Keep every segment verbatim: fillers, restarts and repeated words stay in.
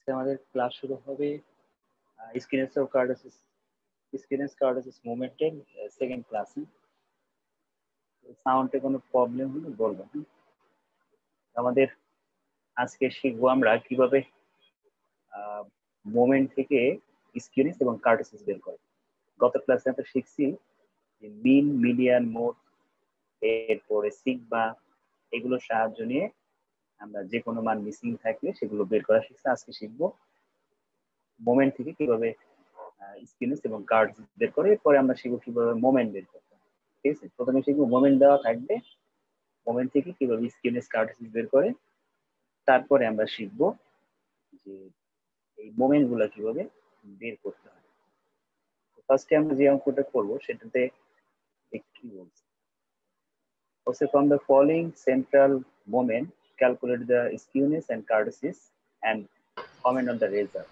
আমাদের ক্লাস শুরু হবে স্কিনেস অফ কার্ডোসিস স্কিনেস কার্ডোসিস মুভমেন্টের সেকেন্ড ক্লাসে। সাউন্ডে কোনো প্রবলেম হলে বলবো। আমাদের আজকে শিখবো আমরা কিভাবে মোমেন্ট থেকে স্কিনেস এবং কার্ডোসিস বের করে। গত ক্লাসে আমরা শিখছি যে মিন, মিডিয়ান, মোড, এরপরে সিগমা, এগুলোর সাহায্য নিয়ে আমরা যে কোনো মান মিসিং থাকলে সেগুলো বের করা শিখছি। আজকে শিখবো মোমেন্ট থেকে কিভাবে স্কিনেস এবং কার্ডোসিস বের করে। এরপরে আমরা শিখবো কিভাবে মোমেন্ট বের করতে হয়। ঠিক আছে, প্রথমে শিখবো মোমেন্ট দেওয়া থাকবে, মোমেন্ট থেকে কিভাবে স্কিনেস কার্ডোসিস বের করে। তারপরে আমরা শিখবো যে এই মোমেন্ট গুলো কিভাবে বের করতে হয়। ফার্স্টে আমরা যে অঙ্কটা করবো সেটাতে কি বলছি, from the following central moment calculate the skewness and kurtosis and comment on the result.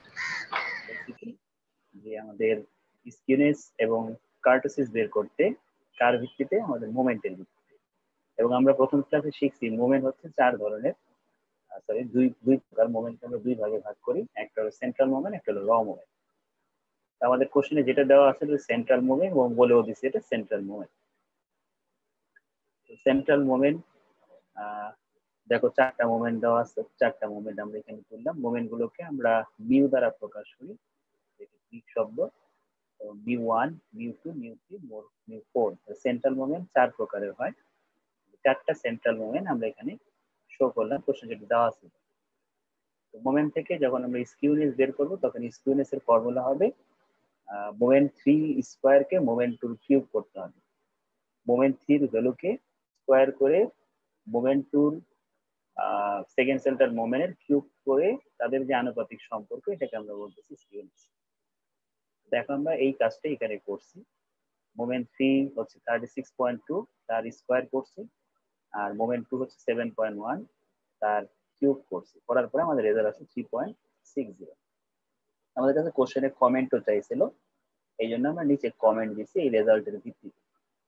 যে আমাদের স্কিউনেস এবং কার্টোসিস বের করতে কার ভিত্তিতে, আমাদের মোমেন্টের ভিত্তিতে। এবং আমরা প্রথম ক্লাসে শিখছি মোমেন্ট হচ্ছে চার ধরনের, সরি দুই দুই প্রকার মোমেন্ট আমরা দুই ভাগে ভাগ করি, একটা হলো সেন্ট্রাল মোমেন্ট, একটা হলো র মোমেন্ট। আমাদের কোশ্চেনে যেটা দেওয়া আছে সেন্ট্রাল মোমেন্ট এবং বলেও দিচ্ছে এটা সেন্ট্রাল মোমেন্ট। সেন্ট্রাল মোমেন্ট দেখো চারটা মোমেন্ট দেওয়া আছে, চারটা মোমেন্ট আমরা এখানে করলাম। মোমেন্ট গুলোকে আমরা মিউ দ্বারা প্রকাশ করি, গ্রিক শব্দ mu one, mu two, mu three, mu four. Central moment চার প্রকারের হয়, চারটা সেন্ট্রাল মোমেন্ট আমরা এখানে শো করলাম কোশ্চেন যেটা দেওয়া আছে। মোমেন্ট থেকে যখন আমরা স্কিউনেস বের করব তখন স্কিউনেস এর ফর্মুলা হবে মোমেন্ট থ্রি স্কোয়ার কে মোমেন্ট টু কিউব করতে হবে। মোমেন্ট থ্রির ভ্যালুকে স্কোয়ার করে মোমেন্ট টুর সেকেন্ড সেন্টার মোমেন্টের কিউব করে তাদের যে আনুপাতিক সম্পর্ক এটাকে আমরা বলতেছি স্কিউনেস। দেখো আমরা এই কাজটা এখানে করছি। মোমেন্ট থ্রি হচ্ছে থার্টি সিক্স পয়েন্ট টু, তার স্কোয়ার করছি, আর মোমেন্ট টু হচ্ছে সেভেন পয়েন্ট ওয়ান, তার কিউব করছি। করার পরে আমাদের রেজাল্ট আছে থ্রি পয়েন্ট সিক্স জিরো। আমাদের কাছে কোশ্চেনের কমেন্টও চাইছিল, এই জন্য আমরা নিচে কমেন্ট দিচ্ছি এই রেজাল্টের ভিত্তিতে।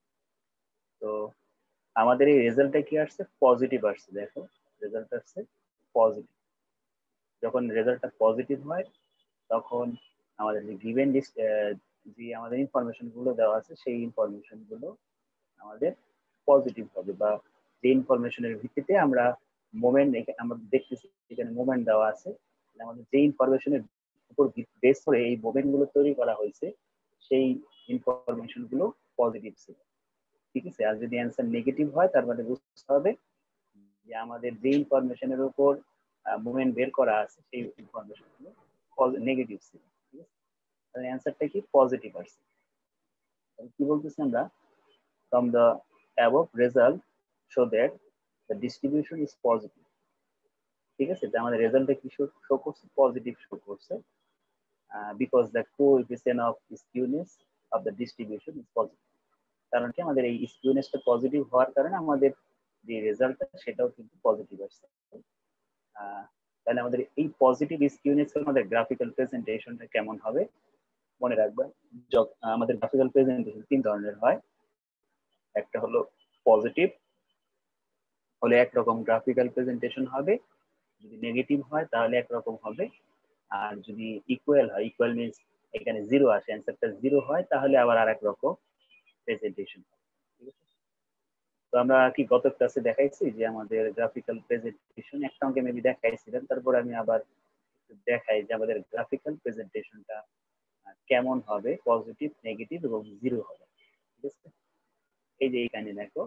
তো আমাদের এই রেজাল্টটা কি আসছে, পজিটিভ আসছে। দেখো রেজাল্ট আসছে পজিটিভ। যখন রেজাল্টটা পজিটিভ হয় তখন আমাদের যে গিভেন লিস্ট যে আমাদের ইনফরমেশন গুলো দেওয়া আছে সেই ইনফরমেশন গুলো আমাদের পজিটিভ হবে, বা যে ইনফরমেশনের ভিত্তিতে আমরা মোমেন্ট আমরা দেখতেছি এখানে মোমেন্ট দেওয়া আছে, আমাদের যে ইনফরমেশনের উপর বেস করে এই মোমেন্ট গুলো তৈরি করা হয়েছে সেই ইনফরমেশন গুলো পজিটিভ ছিল। ঠিক আছে, আর যদি অ্যান্সার নেগেটিভ হয় তার মানে বুঝতে হবে যে আমাদের যে ইনফরমেশনের উপর মুভমেন্ট বের করা আছে সেই ইনফরমেশন গুলো নেগেটিভ ছিল। ঠিক আছে, তাহলে অ্যান্সারটা কি পজিটিভ আসছে। কি বলতেছি আমরা, from the above result show that the distribution is positive. ঠিক আছে, আমাদের রেজাল্টে কি শো করছে, পজিটিভ শো করছে, because the coefficient of skewness of the distribution is positive. কারণ কি আমাদের এই স্কিউনেসটা পজিটিভ হওয়ার কারণে আমাদের যে রেজাল্টটা সেটাও কিন্তু পজিটিভ আসছে। তাহলে আমাদের এই পজিটিভ স্কিউনেস আমাদের গ্রাফিক্যাল প্রেজেন্টেশনটা কেমন হবে মনে রাখবেন। আমাদের গ্রাফিক্যাল প্রেজেন্টেশন তিন ধরনের হয়, একটা হলো পজিটিভ হলে একরকম গ্রাফিক্যাল প্রেজেন্টেশন হবে, যদি নেগেটিভ হয় তাহলে একরকম হবে, আর যদি ইকুয়াল হয়, ইকুয়াল মিনস এখানে জিরো আসে, অ্যান্সারটা জিরো হয়, তাহলে আবার আর এক রকম প্রেজেন্টেশন। ঠিক আছে, তো আমরা কি গত ক্লাসে দেখাইছি যে আমাদের গ্রাফিক্যাল প্রেজেন্টেশন একটা অঙ্কে মেবি দেখাইছিলাম, তারপর আমি আবার দেখাই যে আমাদের গ্রাফিক্যাল প্রেজেন্টেশনটা কেমন হবে, পজিটিভ, নেগেটিভ এবং জিরো হবে। ঠিক আছে, এই যে এইখানে দেখো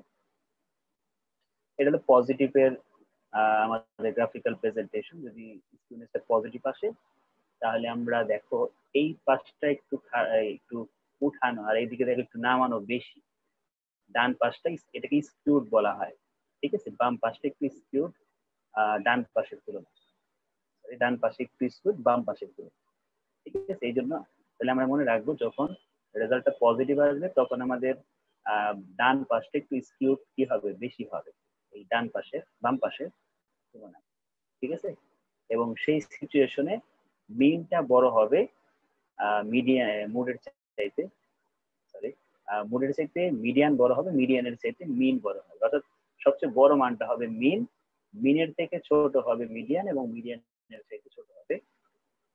এটা হলো পজিটিভের আমাদের গ্রাফিক্যাল প্রেজেন্টেশন। যদি স্টুডেন্টসটা পজিটিভ আসে তাহলে আমরা দেখো এই পাশটা একটু একটু উঠানো আর এইদিকে দেখো একটু নামানো বেশি, ডান পাশটা এটাকে স্কিউড বলা হয়। ঠিক আছে, বাম পাশটা একটু স্কিউড ডান পাশের তুলনায়, ডান পাশে একটু স্কিউড বাম পাশের তুলনায়। ঠিক আছে, এই জন্য তাহলে আমরা মনে রাখবো যখন রেজাল্টটা পজিটিভ আসবে তখন আমাদের ডান পাশটা একটু স্কিউড কি হবে, বেশি হবে এই ডান পাশে বাম পাশে তুলনায়। ঠিক আছে, এবং সেই সিচুয়েশনে মিনটা বড় হবে মিডিয়ান মুডের চাইতে, সরি মুডের চাইতে মিডিয়ান বড় হবে, মিডিয়ানের চাইতে মিন বড় হবে। অর্থাৎ সবচেয়ে বড় মানটা হবে মিন, মিনের থেকে ছোট হবে মিডিয়ান এবং মিডিয়ানের চাইতে ছোট হবে মিন। ঠিক আছে, এই যে এইখানে দেখো এটা হলো পজিটিভের আমাদের গ্রাফিক্যাল প্রেজেন্টেশন। যদি স্টুডেন্টসটা পজিটিভ আসে তাহলে আমাদের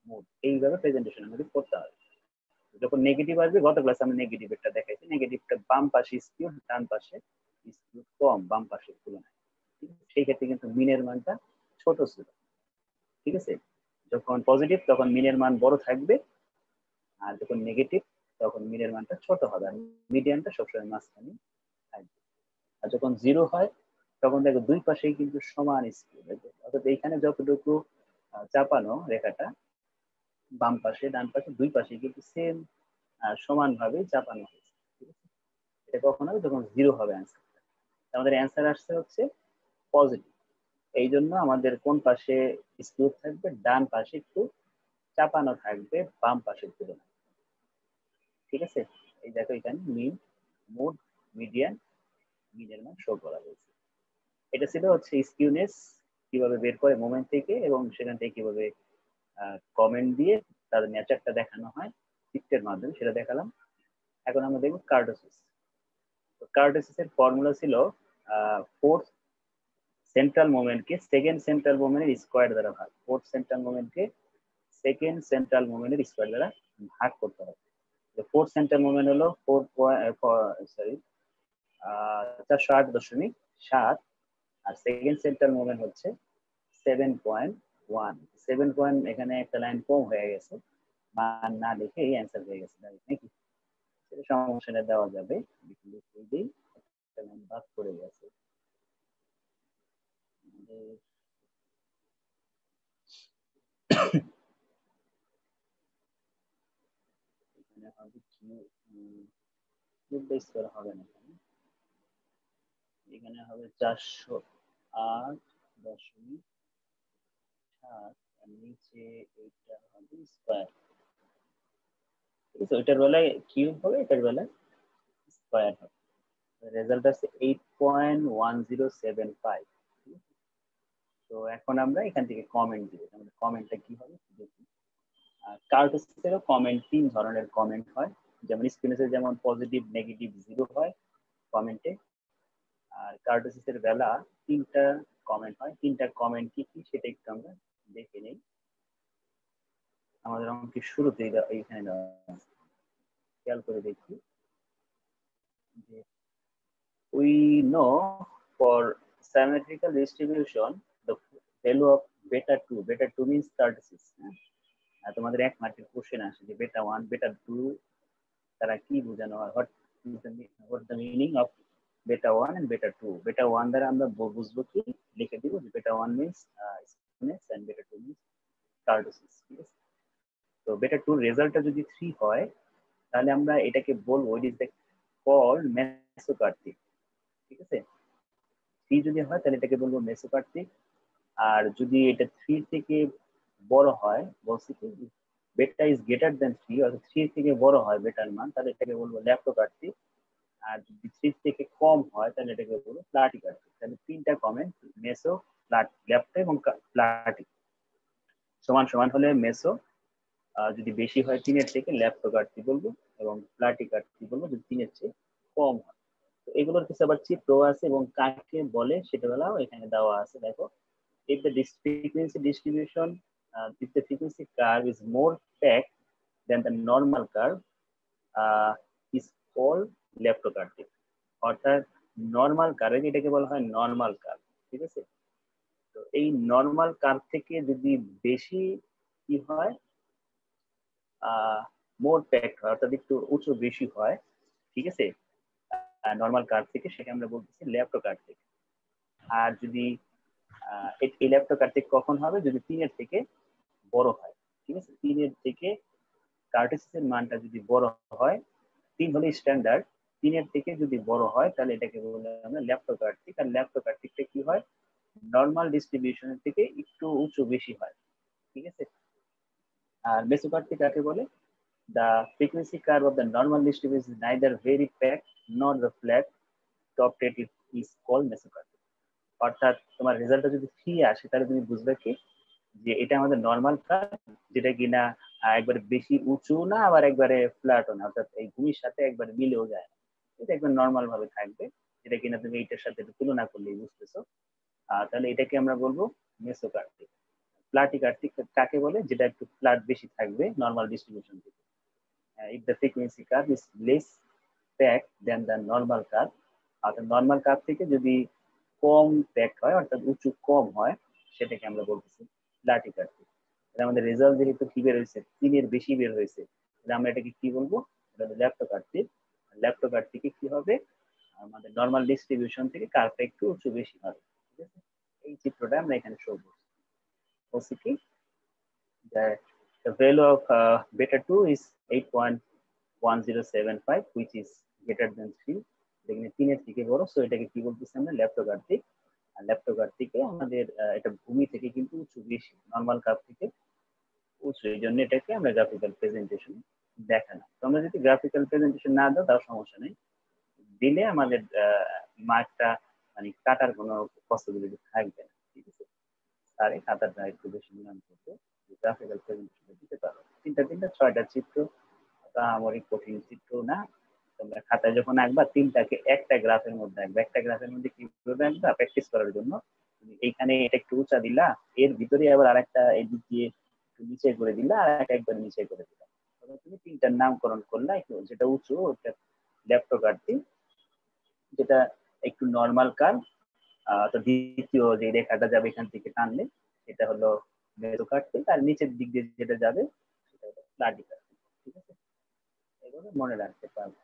মুড, এইভাবে প্রেজেন্টেশন আমাদের করতে হবে। যখন নেগেটিভ আসবে, গত ক্লাসে আমরা নেগেটিভ একটা দেখাইছি, নেগেটিভটা বাম পাশে স্কিউ, ডান পাশে স্কিউ কম বাম পাশের তুলনায়। সেই ক্ষেত্রে কিন্তু মিনের মানটা ছোট ছিল, ঠিক আছে। যখন পজিটিভ তখন মিনের মান বড় থাকবে, আর যখন নেগেটিভ তখন মিনের মানটা ছোট হবে, আর মিডিয়ানটা সবসময় মাঝখানে থাকবে। আর যখন জিরো হয় তখন দেখো দুই পাশেই কিন্তু সমান স্কিউ, অর্থাৎ এইখানে যতটুকু চাপানো রেখাটা বাম পাশে ডান পাশে দুই পাশে কিন্তু সেম সমান ভাবে চাপানো হয়েছে, ঠিক আছে। এটা কখন হবে? যখন জিরো হবে অ্যান্সার। আমাদের অ্যান্সার আসছে হচ্ছে পজিটিভ। এই জন্য আমাদের কোন পাশে স্কিউ থাকবে? ডান পাশে একটু চাপানো থাকবে বাম পাশের তুলনায়, ঠিক আছে। এই দেখো এখানে মিন, মুড, মিডিয়ান, মিনের মান শো করা হয়েছে। এটা ছিল হচ্ছে স্কিউনেস কিভাবে বের করে মোমেন্ট থেকে, এবং সেখান থেকে কিভাবে কমেন্ট দিয়ে তাদের নেচারটা দেখানো হয় চিত্রের মাধ্যমে, সেটা দেখালাম। এখন আমরা দেখব কার্টোসিস। তো কার্টোসিস এর ফর্মুলা ছিল ফোর্থ সেন্ট্রাল মোমেন্টকে সেকেন্ড সেন্ট্রাল মোমেন্টের স্কোয়ার দ্বারা ভাগ, ফোর্থ সেন্ট্রাল মোমেন্টকে সেকেন্ড সেন্ট্রাল মোমেন্টের স্কোয়ার দ্বারা ভাগ করতে হবে। ফোর্থ সেন্ট্রাল মোমেন্ট হলো ফোর সরি চারশো আট দশমিক সাত, আর সেকেন্ড সেন্ট্রাল মোমেন্ট হচ্ছে seven point one. Seven point এখানে একটা লাইন কম হয়ে গেছে, মান না লিখে এই অ্যান্সার হয়ে গেছে নাকি, সেটা সমস্যাটা দেওয়া যাবে, একটা লাইন বাদ পড়ে গেছে। এখানে হবে কিউ বেস করা হবে না, এখানে হবে চারশো আট দশমিক সাত, আর নিচে এটা হবে স্কোয়ার, ঠিক আছে। ওইটার বেলায় কিউব হবে, এটার বেলায় স্কোয়ার হবে। রেজাল্ট আছে eight point one zero seven five. তো এখন আমরা এখান থেকে কমেন্ট দিব, আমাদের কমেন্টটা কি হবে দেখি। কার্টোসিসেরও কমেন্ট তিন ধরনের কমেন্ট হয়, যেমন স্কিউনেসে যেমন পজিটিভ, নেগেটিভ, জিরো হয় কমেন্টে, আর কার্টোসিসের বেলা তিনটা কমেন্ট হয়। তিনটা কমেন্ট কি কি সেটা একটু আমরা দেখে নেই। আমাদের অঙ্কের শুরুতেই এইখানে খেয়াল করে দেখি যে we know for symmetrical distribution the value of beta two, beta two means thirty-six. তোমাদের এক মার্কের কোশ্চেন আসে যে বেটা ওয়ান বেটা টু তারা কি বোঝানো হয়, what is the what the meaning of beta one and beta two. beta one দ্বারা আমরা বুঝবো কি, লিখে দিব যে beta one means skewness and beta two means kurtosis, ঠিক আছে। তো beta two রেজাল্টটা যদি থ্রি হয় তাহলে আমরা এটাকে বলবো it is the called mesokartic, ঠিক আছে। থ্রি যদি হয় তাহলে এটাকে বলবো মেসোকার্টিক, আর যদি এটা থ্রি থেকে বড় হয়, বলছি কি beta is greater than three, অর্থাৎ থ্রি থেকে বড় হয় বেটার মান, তাহলে এটাকে বলবো ল্যাপ্টোকার্টিক। আর যদি থ্রি থেকে কম হয় তাহলে এটাকে বলবো প্লাটিকার্টিক। তাহলে তিনটা কমেন্ট, মেসো, প্লাট, ল্যাপ্টো এবং প্লাটিক। সমান সমান হলে মেসো, যদি বেশি হয় তিনের থেকে ল্যাপ্টোকার্টিক বলবো, এবং প্লাটিকার্টিক বলবো যদি তিনের চেয়ে কম হয়। এগুলোর কিছু আবার চিত্র আছে এবং কাকে বলে সেটা বেলাও এখানে দেওয়া আছে। দেখো, if the frequency distribution uh, if the frequency curve is more packed than the normal curve uh, is called leptokartic, অর্থাৎ নর্মাল কার্ভ, এটাকে বলা হয় নর্মাল কার্ভ, ঠিক আছে। তো এই নর্মাল কার্ভ থেকে যদি বেশি কি হয়, আহ মোর প্যাকড হয়, অর্থাৎ একটু উঁচু বেশি হয়, ঠিক আছে, নর্মাল কার্ভ থেকে, সেটা আমরা বলতেছি ল্যাপ্টোকার্টিক। আর যদি এই ল্যাপ্টোকার্টিক কখন হবে, যদি তিনের থেকে বড় হয়, ঠিক আছে। তিনের থেকে কার্টোসিসের মানটা যদি বড় হয়, তিন হলে স্ট্যান্ডার্ড, তিনের থেকে যদি বড় হয় তাহলে এটাকে বলে আমরা ল্যাপ্টোকার্টিক। আর ল্যাপ্টোকার্টিকটা কি হয়, নর্মাল ডিস্ট্রিবিউশনের থেকে একটু উঁচু বেশি হয়, ঠিক আছে। আর মেসোকার্টিক কাকে বলে, the frequency curve of the normal distribution is neither very packed nor the flat topped, it is called mesokartic. অর্থাৎ তোমার রেজাল্টটা যদি থ্রি আসে তাহলে তুমি বুঝবে কি যে এটা আমাদের নর্মাল কার্ভ, যেটা কিনা একবারে বেশি উঁচু না আবার একবারে ফ্ল্যাটও না, অর্থাৎ এই ভূমির সাথে একবারে মিলেও যায় না, এটা একবার নর্মাল ভাবে থাকবে, যেটা কিনা তুমি এইটার সাথে তুলনা করলে বুঝতেছো। আহ তাহলে এটাকে আমরা বলবো মেসোকার্টিক। ফ্ল্যাট কার্ভ কাকে বলে, যেটা একটু ফ্ল্যাট বেশি থাকবে নর্মাল ডিস্ট্রিবিউশন থেকে। If the frequency curve is less packed then the normal curve, অর্থাৎ নর্মাল কার্ভ থেকে যদি কম প্যাকড হয় অর্থাৎ উঁচু কম হয়, সেটাকে আমরা বলতেছি ফ্ল্যাট কার্ভ। এটা আমাদের রেজাল্ট যেহেতু কি বের হয়েছে, তিনের বেশি বের হয়েছে, আমরা এটাকে কি বলবো, এটা ল্যাপ্টো কার্ভ। ল্যাপ্টো কার্ভ থেকে কি হবে, আমাদের নর্মাল ডিস্ট্রিবিউশন থেকে কার্ভটা একটু উঁচু বেশি হবে। ঠিক আছে, এই চিত্রটা আমরা এখানে শো করছি। বলছি কি, that the value of uh, beta two is eight point one zero seven five, which is greater than three. এখানে তিনের থেকে বড়, সো এটাকে কি বলতেছি আমরা, ল্যাপ্টো কার্ভ। আর ল্যাপ্টো কার্ভ থেকে আমাদের এটা ভূমি থেকে কিন্তু উঁচু বেশি, নর্মাল কার্ভ থেকে উঁচু, এই জন্য এটাকে আমরা গ্রাফিক্যাল প্রেজেন্টেশন দেখানো। তো আমরা যদি গ্রাফিক্যাল প্রেজেন্টেশন না দাও তাও সমস্যা নেই, দিলে আমাদের মার্কটা মানে কাটার কোনো পসিবিলিটি থাকবে না। ঠিক আছে, আর এই খাতাটা একটু বেশি মূল্যায়ন করতে গ্রাফিক্যাল প্রেজেন্টেশন দিতে পারো। তিনটা তিনটা ছয়টা চিত্র, আমার কঠিন চিত্র না। তোমরা খাতায় যখন আঁকবা তিনটাকে একটা গ্রাফের মধ্যে আঁকবা, একটা গ্রাফের মধ্যে কিভাবে আঁকবা প্র্যাকটিস করার জন্য, তুমি এইখানে এটা একটু উঁচা দিলা, এর ভিতরে আবার আরেকটা এদিক দিয়ে একটু নিচে করে দিলা, আর একটা একবার নিচে করে দিলা, তুমি তিনটার নামকরণ করলা। যেটা উঁচু ওটা ল্যাপ্টো কার্ভ, যেটা একটু নর্মাল কার্ভ, তো দ্বিতীয় যে রেখাটা যাবে এখান থেকে টানলে এটা হলো মেরু কার্ভ, আর নিচের দিক দিয়ে যেটা যাবে সেটা হলো ফ্ল্যাট কার্ভ। ঠিক আছে, এগুলো মনে রাখতে পারবো।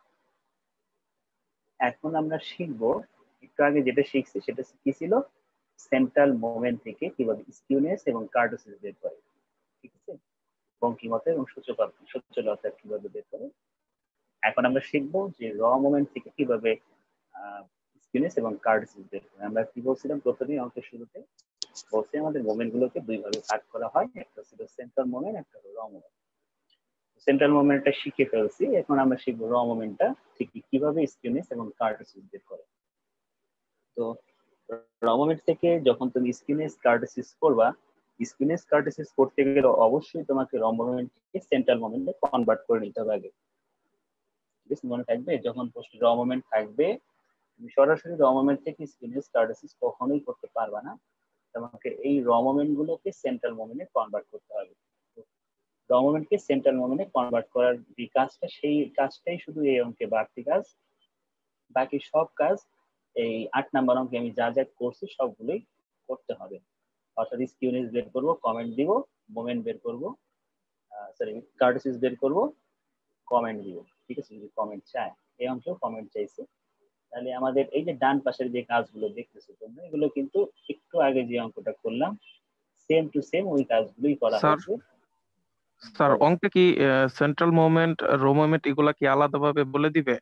এখন আমরা শিখবো, একটু আগে যেটা শিখছি সেটা কি ছিল, সেন্ট্রাল মোমেন্ট থেকে কিভাবে স্কিউনেস এবং কার্টোসিস বের করে। ঠিক আছে, বঙ্কিমতা এবং সূচকতা কিভাবে বের করে। এখন আমরা শিখবো যে র মোমেন্ট থেকে কিভাবে স্কিউনেস এবং কার্টোসিস বের করে। আমরা কি বলছিলাম প্রথমেই অঙ্কের শুরুতে, বলছি আমাদের মোমেন্ট গুলোকে দুই ভাগে ভাগ করা হয়, একটা ছিল সেন্ট্রাল মোমেন্ট, একটা হলো র মোমেন্ট। সেন্ট্রাল মোমেন্টটা শিখে ফেলছি, এখন আমরা শিখবো র মোমেন্টটা ঠিক কিভাবে স্কিউনেস এবং কার্টোসিস বের করে। তো র মোমেন্ট থেকে যখন তুমি স্কিউনেস কার্টোসিস করবা, স্কিউনেস কার্টোসিস করতে গেলে অবশ্যই তোমাকে র মোমেন্টকে সেন্ট্রাল মোমেন্টে কনভার্ট করে নিতে হবে আগে। ঠিক আছে, মনে থাকবে যখন প্রশ্নে র মোমেন্ট থাকবে, তুমি সরাসরি র মোমেন্ট থেকে স্কিউনেস কার্টোসিস কখনোই করতে পারবা না, তোমাকে এই র মোমেন্ট গুলোকে সেন্ট্রাল মোমেন্টে কনভার্ট করতে হবে। র মোমেন্টকে সেন্ট্রাল মোমেন্টে কনভার্ট করার যে কাজটা, সেই কাজটাই শুধু এই অঙ্কে বাড়তি কাজ। বাকি সব কাজ এই আট নাম্বার অঙ্কে আমি যা যা করছি সবগুলোই করতে হবে। অর্থাৎ স্কিউনেস বের করবো, কমেন্ট দিব, মোমেন্ট বের করবো, সরি কার্টোসিস বের করবো, কমেন্ট দিব। ঠিক আছে, যদি কমেন্ট চায়, এই অঙ্কেও কমেন্ট চাইছে, তাহলে আমাদের এই যে ডান পাশের যে কাজগুলো দেখতেছো তোমরা, এগুলো কিন্তু একটু আগে যে অঙ্কটা করলাম সেম টু সেম ওই কাজগুলোই করা হয়েছে। স্যার, অঙ্কে কি সেন্ট্রাল মোমেন্ট, রো মোমেন্ট এগুলা কি আলাদাভাবে বলে দিবে?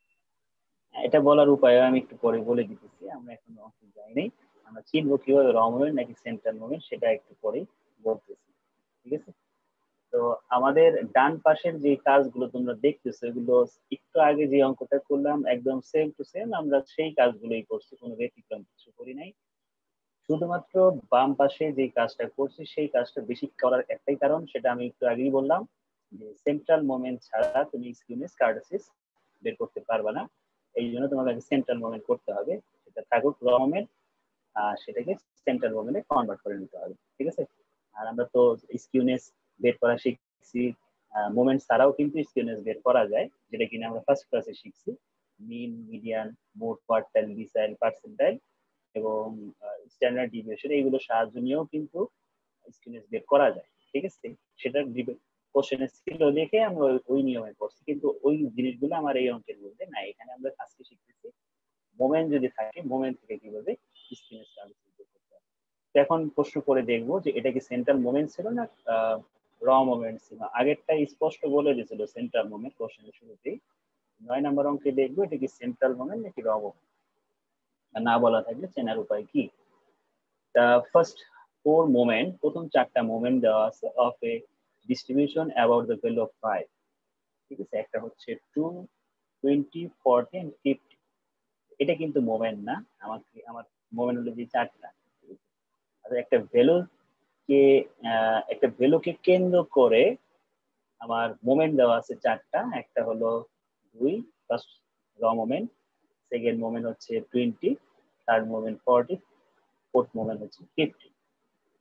এটা বলার উপায় আমি একটু পরে বলে দিতেছি, আমরা এখন অঙ্কে যাইনি, আমরা চিনবো কিভাবে র মোমেন্ট নাকি সেন্ট্রাল মোমেন্ট সেটা একটু পরেই বলতেছি। ঠিক আছে, তো আমাদের ডান পাশের যে কাজগুলো তোমরা দেখতেছো, এগুলো একটু আগে যে অঙ্কটা করলাম একদম সেম টু সেম আমরা সেই কাজগুলোই করছি, কোনো ব্যতিক্রম কিছু করি নাই। শুধুমাত্র বাম পাশে যে কাজটা করছি সেই কাজটা বেশি করার একটাই কারণ, সেটা আমি একটু আগেই বললাম, যে সেন্ট্রাল মোমেন্ট ছাড়া তুমি স্কিউনেস কার্টোসিস বের করতে পারবে না। এই জন্য তোমাকে সেন্ট্রাল মোমেন্ট করতে হবে, সেটা থাকুক র মোমেন্ট, আর সেটাকে সেন্ট্রাল মোমেন্টে কনভার্ট করে নিতে হবে। ঠিক আছে, আর আমরা তো স্কিউনেস বের করা শিখছি, মোমেন্ট ছাড়াও কিন্তু স্কিউনেস বের করা যায়, যেটা কিনা আমরা ফার্স্ট ক্লাসে শিখছি। Mean, median, mode, quartile, decile, percentile এবং স্ট্যান্ডার্ড ডিভিয়েশন, এইগুলো সাহায্য নিয়েও কিন্তু স্কিউনেস বের করা যায়। ঠিক আছে, সেটা কোশ্চেনে ছিল দেখে আমরা ওই নিয়মে করছি, কিন্তু ওই জিনিসগুলো আমার এই অঙ্কের মধ্যে নাই। এখানে আমরা আজকে শিখতেছি মোমেন্ট যদি থাকে মোমেন্ট থেকে কিভাবে স্কিউনেস কার্টোসিস বের করতে হয়। এখন প্রশ্ন করে দেখবো যে এটা কি সেন্ট্রাল মোমেন্ট ছিল না র মোমেন্ট ছিল। আগেরটা স্পষ্ট বলে দিয়েছিল সেন্ট্রাল মোমেন্ট কোশ্চেনের শুরুতেই। নয় নম্বর অঙ্কে দেখবো এটা কি সেন্ট্রাল মোমেন্ট নাকি র মোমেন্ট, না বলা থাকলে চেনার উপায় কি। The first four moment, প্রথম চারটা মোমেন্ট দেওয়া আছে of a distribution about the value of five। ঠিক আছে, একটা হচ্ছে two, twenty, forty and fifty. এটা কিন্তু মোমেন্ট না, আমাকে আমার মোমেন্ট হলো যে চারটা। আর একটা ভ্যালু কে একটা ভ্যালুকে কেন্দ্র করে আমার মোমেন্ট দেওয়া আছে চারটা। একটা হলো দুই, first raw moment, second moment হচ্ছে twenty, third moment forty, fourth moment হচ্ছে ফিফটি।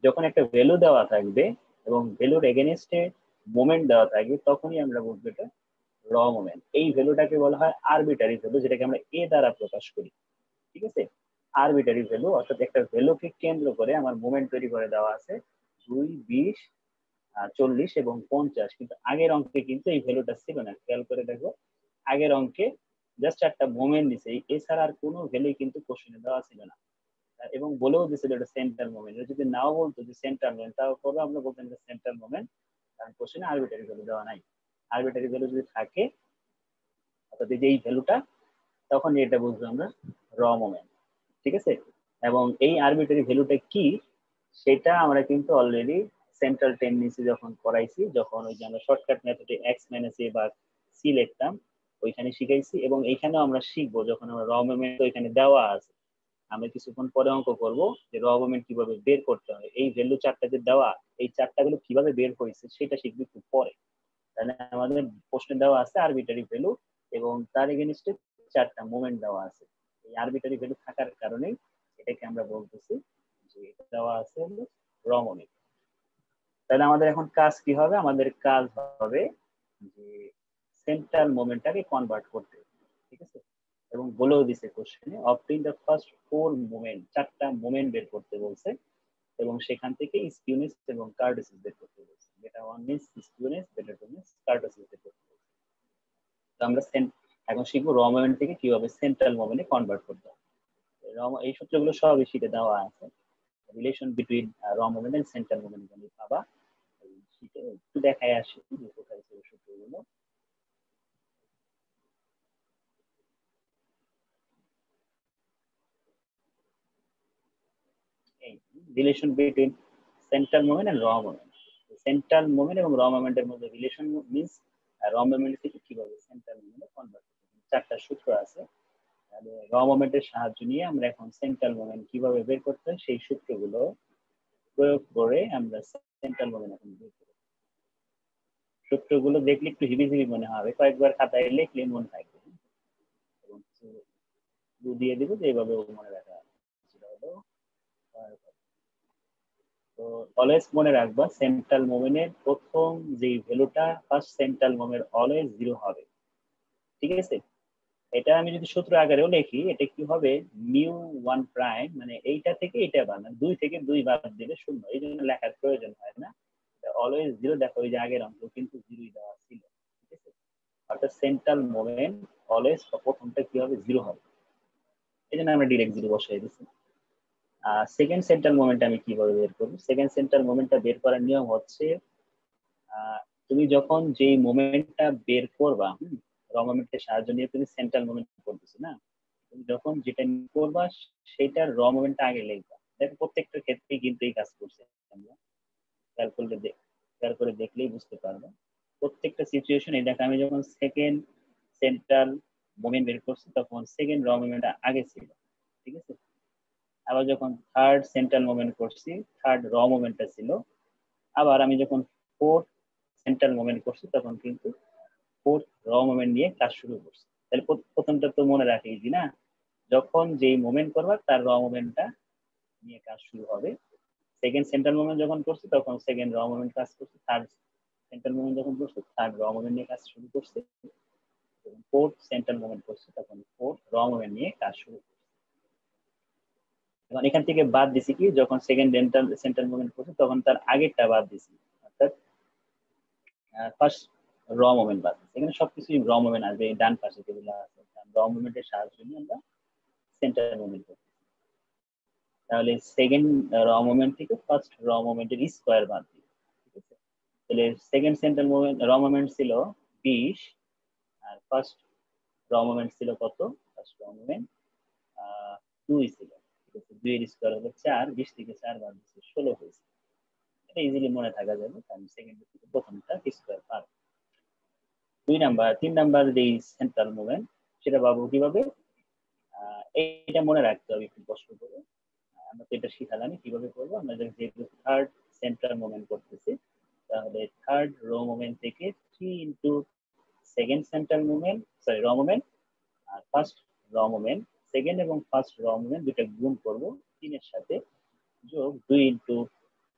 যখন একটা ভ্যালু দেওয়া থাকবে এবং ভ্যালুর এগেনস্টে মোমেন্ট দেওয়া থাকবে তখনই আমরা বলবো এটা র মোমেন্ট। এই ভ্যালুটাকে বলা হয় আরবিটারি ভ্যালু, যেটাকে আমরা এ দ্বারা প্রকাশ করি। ঠিক আছে, আরবিটারি ভ্যালু, অর্থাৎ একটা ভ্যালুকে কেন্দ্র করে আমার মোমেন্ট তৈরি করে দেওয়া আছে দুই, বিশ, চল্লিশ এবং পঞ্চাশ। কিন্তু আগের অঙ্কে কিন্তু এই ভ্যালুটা ছিল না, খেয়াল করে দেখো। আগের অঙ্কে জাস্ট একটা মোমেন্ট দিছে, এছাড়া আর কোনো ভ্যালু কিন্তু কোশ্চেনে দেওয়া ছিল না। এবং বলেও দিয়েছিল এটা সেন্ট্রাল মোমেন্ট। যদি নাও বলতো যে সেন্ট্রাল মোমেন্ট, তাও করে আমরা বলতাম এটা সেন্ট্রাল মোমেন্ট, কারণ কোশ্চেনে আরবিটারি ভ্যালু দেওয়া নাই। আরবিটারি ভ্যালু যদি থাকে, অর্থাৎ এই যে এই ভ্যালুটা, তখন এটা বুঝবো আমরা র মোমেন্ট। ঠিক আছে, এবং এই আরবিটারি ভ্যালুটা কি সেটা আমরা কিন্তু অলরেডি সেন্ট্রাল টেন্ডেন্সি যখন করাইছি, যখন ওই যে আমরা শর্টকাট মেথডে এক্স মাইনাস এ বা সি লিখতাম, ওইখানে শিখাইছি। এবং এইখানেও আমরা শিখবো, যখন আমরা র মোমেন্ট ওইখানে দেওয়া আছে, আমরা কিছুক্ষণ পরে অঙ্ক করবো যে র মোমেন্ট কিভাবে বের করতে হয়। এই ভ্যালু চারটা যে দেওয়া, এই চারটা গুলো কিভাবে বের হয়েছে সেটা শিখবি একটু পরে। তাহলে আমাদের প্রশ্নে দেওয়া আছে আরবিটারি ভ্যালু এবং তার এগেইনস্টে চারটা মোমেন্ট দেওয়া আছে। এই আরবিটারি ভ্যালু থাকার কারণে এটাকে আমরা বলতেছি যে এটা দেওয়া আছে র মোমেন্ট। তাহলে আমাদের এখন কাজ কি হবে? আমাদের কাজ হবে যে সেন্ট্রাল মোমেন্টটাকে কনভার্ট করতে। ঠিক আছে, এবং বলেও দিছে কোশ্চেনে obtain the first four moment, চারটা মোমেন্ট বের করতে বলছে এবং সেখান থেকে স্কিউনেস এবং কার্টোসিস বের করতে বলছে। Beta one means skewness, beta two means kurtosis বের করতে বলছে। তো আমরা এখন শিখবো র মোমেন্ট থেকে কিভাবে সেন্ট্রাল মোমেন্টে কনভার্ট করতে হবে। এই সূত্রগুলো সবই শিটে দেওয়া আছে, relation between raw moment and central moment গুলো পাবা। শিটে একটু দেখায় আসি যে কোথায় ছিল সূত্রগুলো। এই relation between central moment and raw moment. Central moment এবং র মোমেন্টের মধ্যে রিলেশন মিন্স র মোমেন্ট থেকে কিভাবে সেন্ট্রাল মোমেন্টে কনভার্ট করতে হবে। চারটা সূত্র আছে, তাহলে র মোমেন্টের সাহায্য নিয়ে আমরা এখন সেন্ট্রাল মোমেন্ট কিভাবে বের করতে হয় সেই সূত্রগুলো প্রয়োগ করে আমরা সেন্ট্রাল মোমেন্ট এখন বের করব। সূত্রগুলো দেখলে একটু হিবিজিবি মনে হবে, কয়েকবার খাতায় লিখলে মনে থাকবে। এবং কিছু দিয়ে দিব যে এইভাবে মনে রাখা। তো অলওয়েজ মনে রাখবা সেন্ট্রাল মোমেন্টের প্রথম যে ভ্যালুটা first central moment always zero হবে। ঠিক আছে, এটা আমি যদি সূত্র আকারেও লিখি, এটা কি হবে মিউ ওয়ান প্রাইম, মানে এইটা থেকে এটা বাদ, মানে দুই থেকে দুই বাদ দিলে শূন্য, এই জন্য লেখার প্রয়োজন হয় না। অলওয়েজ জিরো, দেখো ওই যে আগের অঙ্ক কিন্তু জিরোই দেওয়া ছিল। ঠিক আছে, অর্থাৎ সেন্ট্রাল মোমেন্ট অলওয়েজ প্রথমটা কি হবে জিরো হবে, এই জন্য আমরা ডিরেক্ট জিরো বসাই দিচ্ছি। সেকেন্ড সেন্ট্রাল মোমেন্ট আমি কিভাবে বের করবো? সেকেন্ড সেন্ট্রাল মোমেন্টটা বের করার নিয়ম হচ্ছে, তুমি যখন যেই মোমেন্টটা বের করবা, র মোমেন্টের সাহায্য নিয়ে তুমি সেন্ট্রাল মোমেন্ট করতেছো না, তুমি যখন যেটা করবা সেটার র মোমেন্টটা আগে লিখবা। দেখো প্রত্যেকটা ক্ষেত্রেই কিন্তু এই কাজ করছে আমরা, ক্যালকুলেটর খেয়াল করে দেখলেই বুঝতে পারবো। প্রত্যেকটা সিচুয়েশন, এই দেখো আমি যখন সেকেন্ড সেন্ট্রাল মোমেন্ট বের করছি তখন সেকেন্ড র মোমেন্টটা আগে ছিল। ঠিক আছে, আবার যখন থার্ড সেন্ট্রাল মোমেন্ট করছি থার্ড র মোমেন্টটা ছিল। আবার আমি যখন ফোর্থ সেন্ট্রাল মোমেন্ট করছি তখন কিন্তু ফোর্থ র মোমেন্ট নিয়ে কাজ শুরু করছি। তাহলে প্রথমটা তো মনে রাখি যে না, যখন যেই মোমেন্ট করবা তার র মোমেন্টটা নিয়ে কাজ শুরু হবে। সেকেন্ড সেন্ট্রাল মোমেন্ট যখন করছি তখন সেকেন্ড র মোমেন্ট কাজ করছে, থার্ড সেন্ট্রাল মোমেন্ট যখন করছে থার্ড র মোমেন্ট নিয়ে কাজ শুরু করছে, যখন ফোর্থ সেন্ট্রাল মোমেন্ট করছে তখন ফোর্থ র মোমেন্ট নিয়ে কাজ শুরু করছে। এখন এখান থেকে বাদ দিছি কি, যখন সেকেন্ড সেন্ট্রাল মোমেন্ট করছে তখন তার আগেরটা বাদ দিছি, অর্থাৎ ফার্স্ট র মোমেন্ট বাদ দিছি। এখানে সবকিছুই র মোমেন্ট আসবে, এই ডান পাশে যেগুলো আছে র মোমেন্টের সাহায্য নিয়ে আমরা সেন্ট্রাল মোমেন্ট করছি। তাহলে সেকেন্ড র মোমেন্ট থেকে ফার্স্ট র মোমেন্টের স্কয়ার বাদ দিই। ঠিক আছে, তাহলে second central moment raw moment ছিল বিশ, আর ফার্স্ট র মোমেন্ট ছিল কত? ফার্স্ট র মোমেন্ট দুই ছিল। ঠিক আছে, দুই এর স্কয়ার হলো চার, বিশ থেকে চার বাদ দিচ্ছে ষোলো হয়েছে। এটা ইজিলি মনে থাকা যাবে, কারণ সেকেন্ড থেকে প্রথমটা স্কয়ার পার। দুই নাম্বার তিন নাম্বার যে সেন্ট্রাল মোমেন্ট সেটা পাবো কিভাবে? এইটা মনে রাখতে হবে একটু কষ্ট করে। আমরা তো এটা শিখালাম কিভাবে করবো। আমরা যেহেতু থার্ড সেন্ট্রাল মোমেন্ট করতেছি, তাহলে থার্ড রো মোমেন্ট থেকে three into second central moment, sorry raw moment, আর ফার্স্ট র মোমেন্ট, সেকেন্ড এবং ফার্স্ট র মোমেন্ট দুটো গুণ করবো তিনের সাথে, যোগ দুই into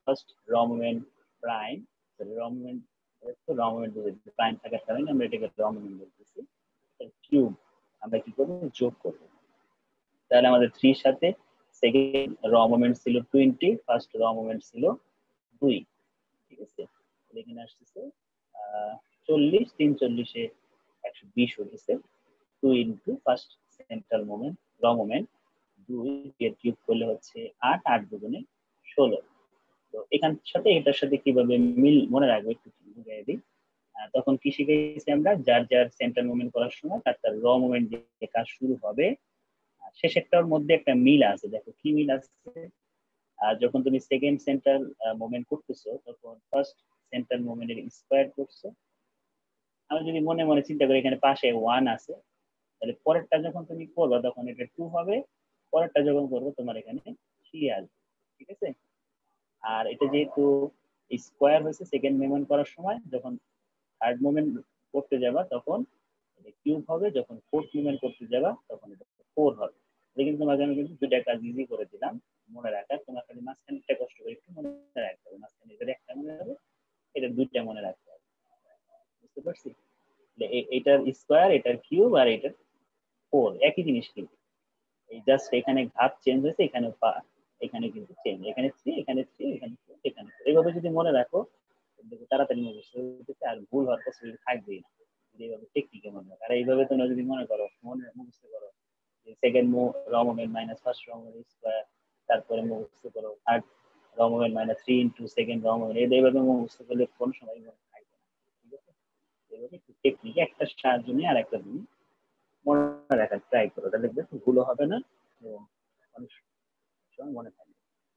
first raw moment prime, raw moment raw moment prime থাকার কারণে আমরা এটাকে র মোমেন্ট বলতেছি। কিউব আমরা কি করবো, যোগ করবো। তাহলে আমাদের থ্রির সাথে সেকেন্ড র মোমেন্ট ছিল টোয়েন্টি, ফার্স্ট র মোমেন্ট ছিল দুই, ঠিক আছে। এখানে আসতেছে আহ চল্লিশ, তিন চল্লিশে একশো বিশ হয়েছে। Two into first central moment raw moment দুই এর কিউব করলে হচ্ছে আট, আট দুগুণে ষোলো। তো এখান সাথে এটার সাথে কিভাবে মিল মনে রাখবো একটু বুঝিয়ে দিই। তখন কি শিখেছি আমরা, যার যার সেন্ট্রাল মুভমেন্ট করার সময় তার তার র মুভমেন্ট যে কাজ শুরু হবে শেষেরটার মধ্যে একটা মিল আছে। দেখো কি মিল আছে, আর যখন তুমি সেকেন্ড সেন্ট্রাল মুভমেন্ট করতেছো তখন ফার্স্ট সেন্ট্রাল মুভমেন্টের স্কয়ার করছো। আমি যদি মনে মনে চিন্তা করি এখানে পাশে ওয়ান আছে, তাহলে পরেরটা যখন তুমি করবে তখন এটা টু হবে, পরেরটা যখন করবে তোমার এখানে থ্রি আসবে, ঠিক আছে। আর এটা যেহেতু স্কয়ার হয়েছে সেকেন্ড মুভমেন্ট করার সময়, যখন থার্ড মুভমেন্ট করতে যাবা তখন কিউব হবে, যখন ফোর্থ মুভমেন্ট করতে যাবা তখন এটা ফোর হবে। এটা কিন্তু তোমাকে আমি কিন্তু দুইটা কাজ ইজি করে দিলাম মনে রাখার, তোমার খালি মাঝখানেরটা কষ্ট করে একটু মনে রাখতে হবে, মাঝখানে এটা একটা মনে হবে, এটা দুইটা মনে রাখতে হবে, বুঝতে পারছি। এটার স্কয়ার, এটার কিউব আর এটার ফোর একই জিনিস কিন্তু, এই জাস্ট এখানে ঘাত চেঞ্জ হয়েছে, এখানে এখানে কিন্তু চেঞ্জ, এখানে থ্রি, এখানে থ্রি, এখানে ফোর, এখানে ফোর। এইভাবে যদি মনে রাখো তাড়াতাড়ি মুখস্থ হচ্ছে, আর ভুল হওয়ার পসিবিলিটি থাকবেই না এইভাবে টেকনিকে মনে রাখো। আর এইভাবে তোমরা যদি মনে করো, মনে মুখস্থ করো second raw moment minus first raw moment square, তারপরে মুখস্থ করো third raw moment minus three into second raw moment, এইভাবে মুখস্থ করলে কোন সময় মনে থাকবে না, ঠিক আছে। এইভাবে একটু টেকনিক একটা সাহায্য নিয়ে আর একটা তুমি মনে রাখার ট্রাই করো, তাহলে দেখবে ভুলও হবে না এবং অনেক সময় মনে থাকবে।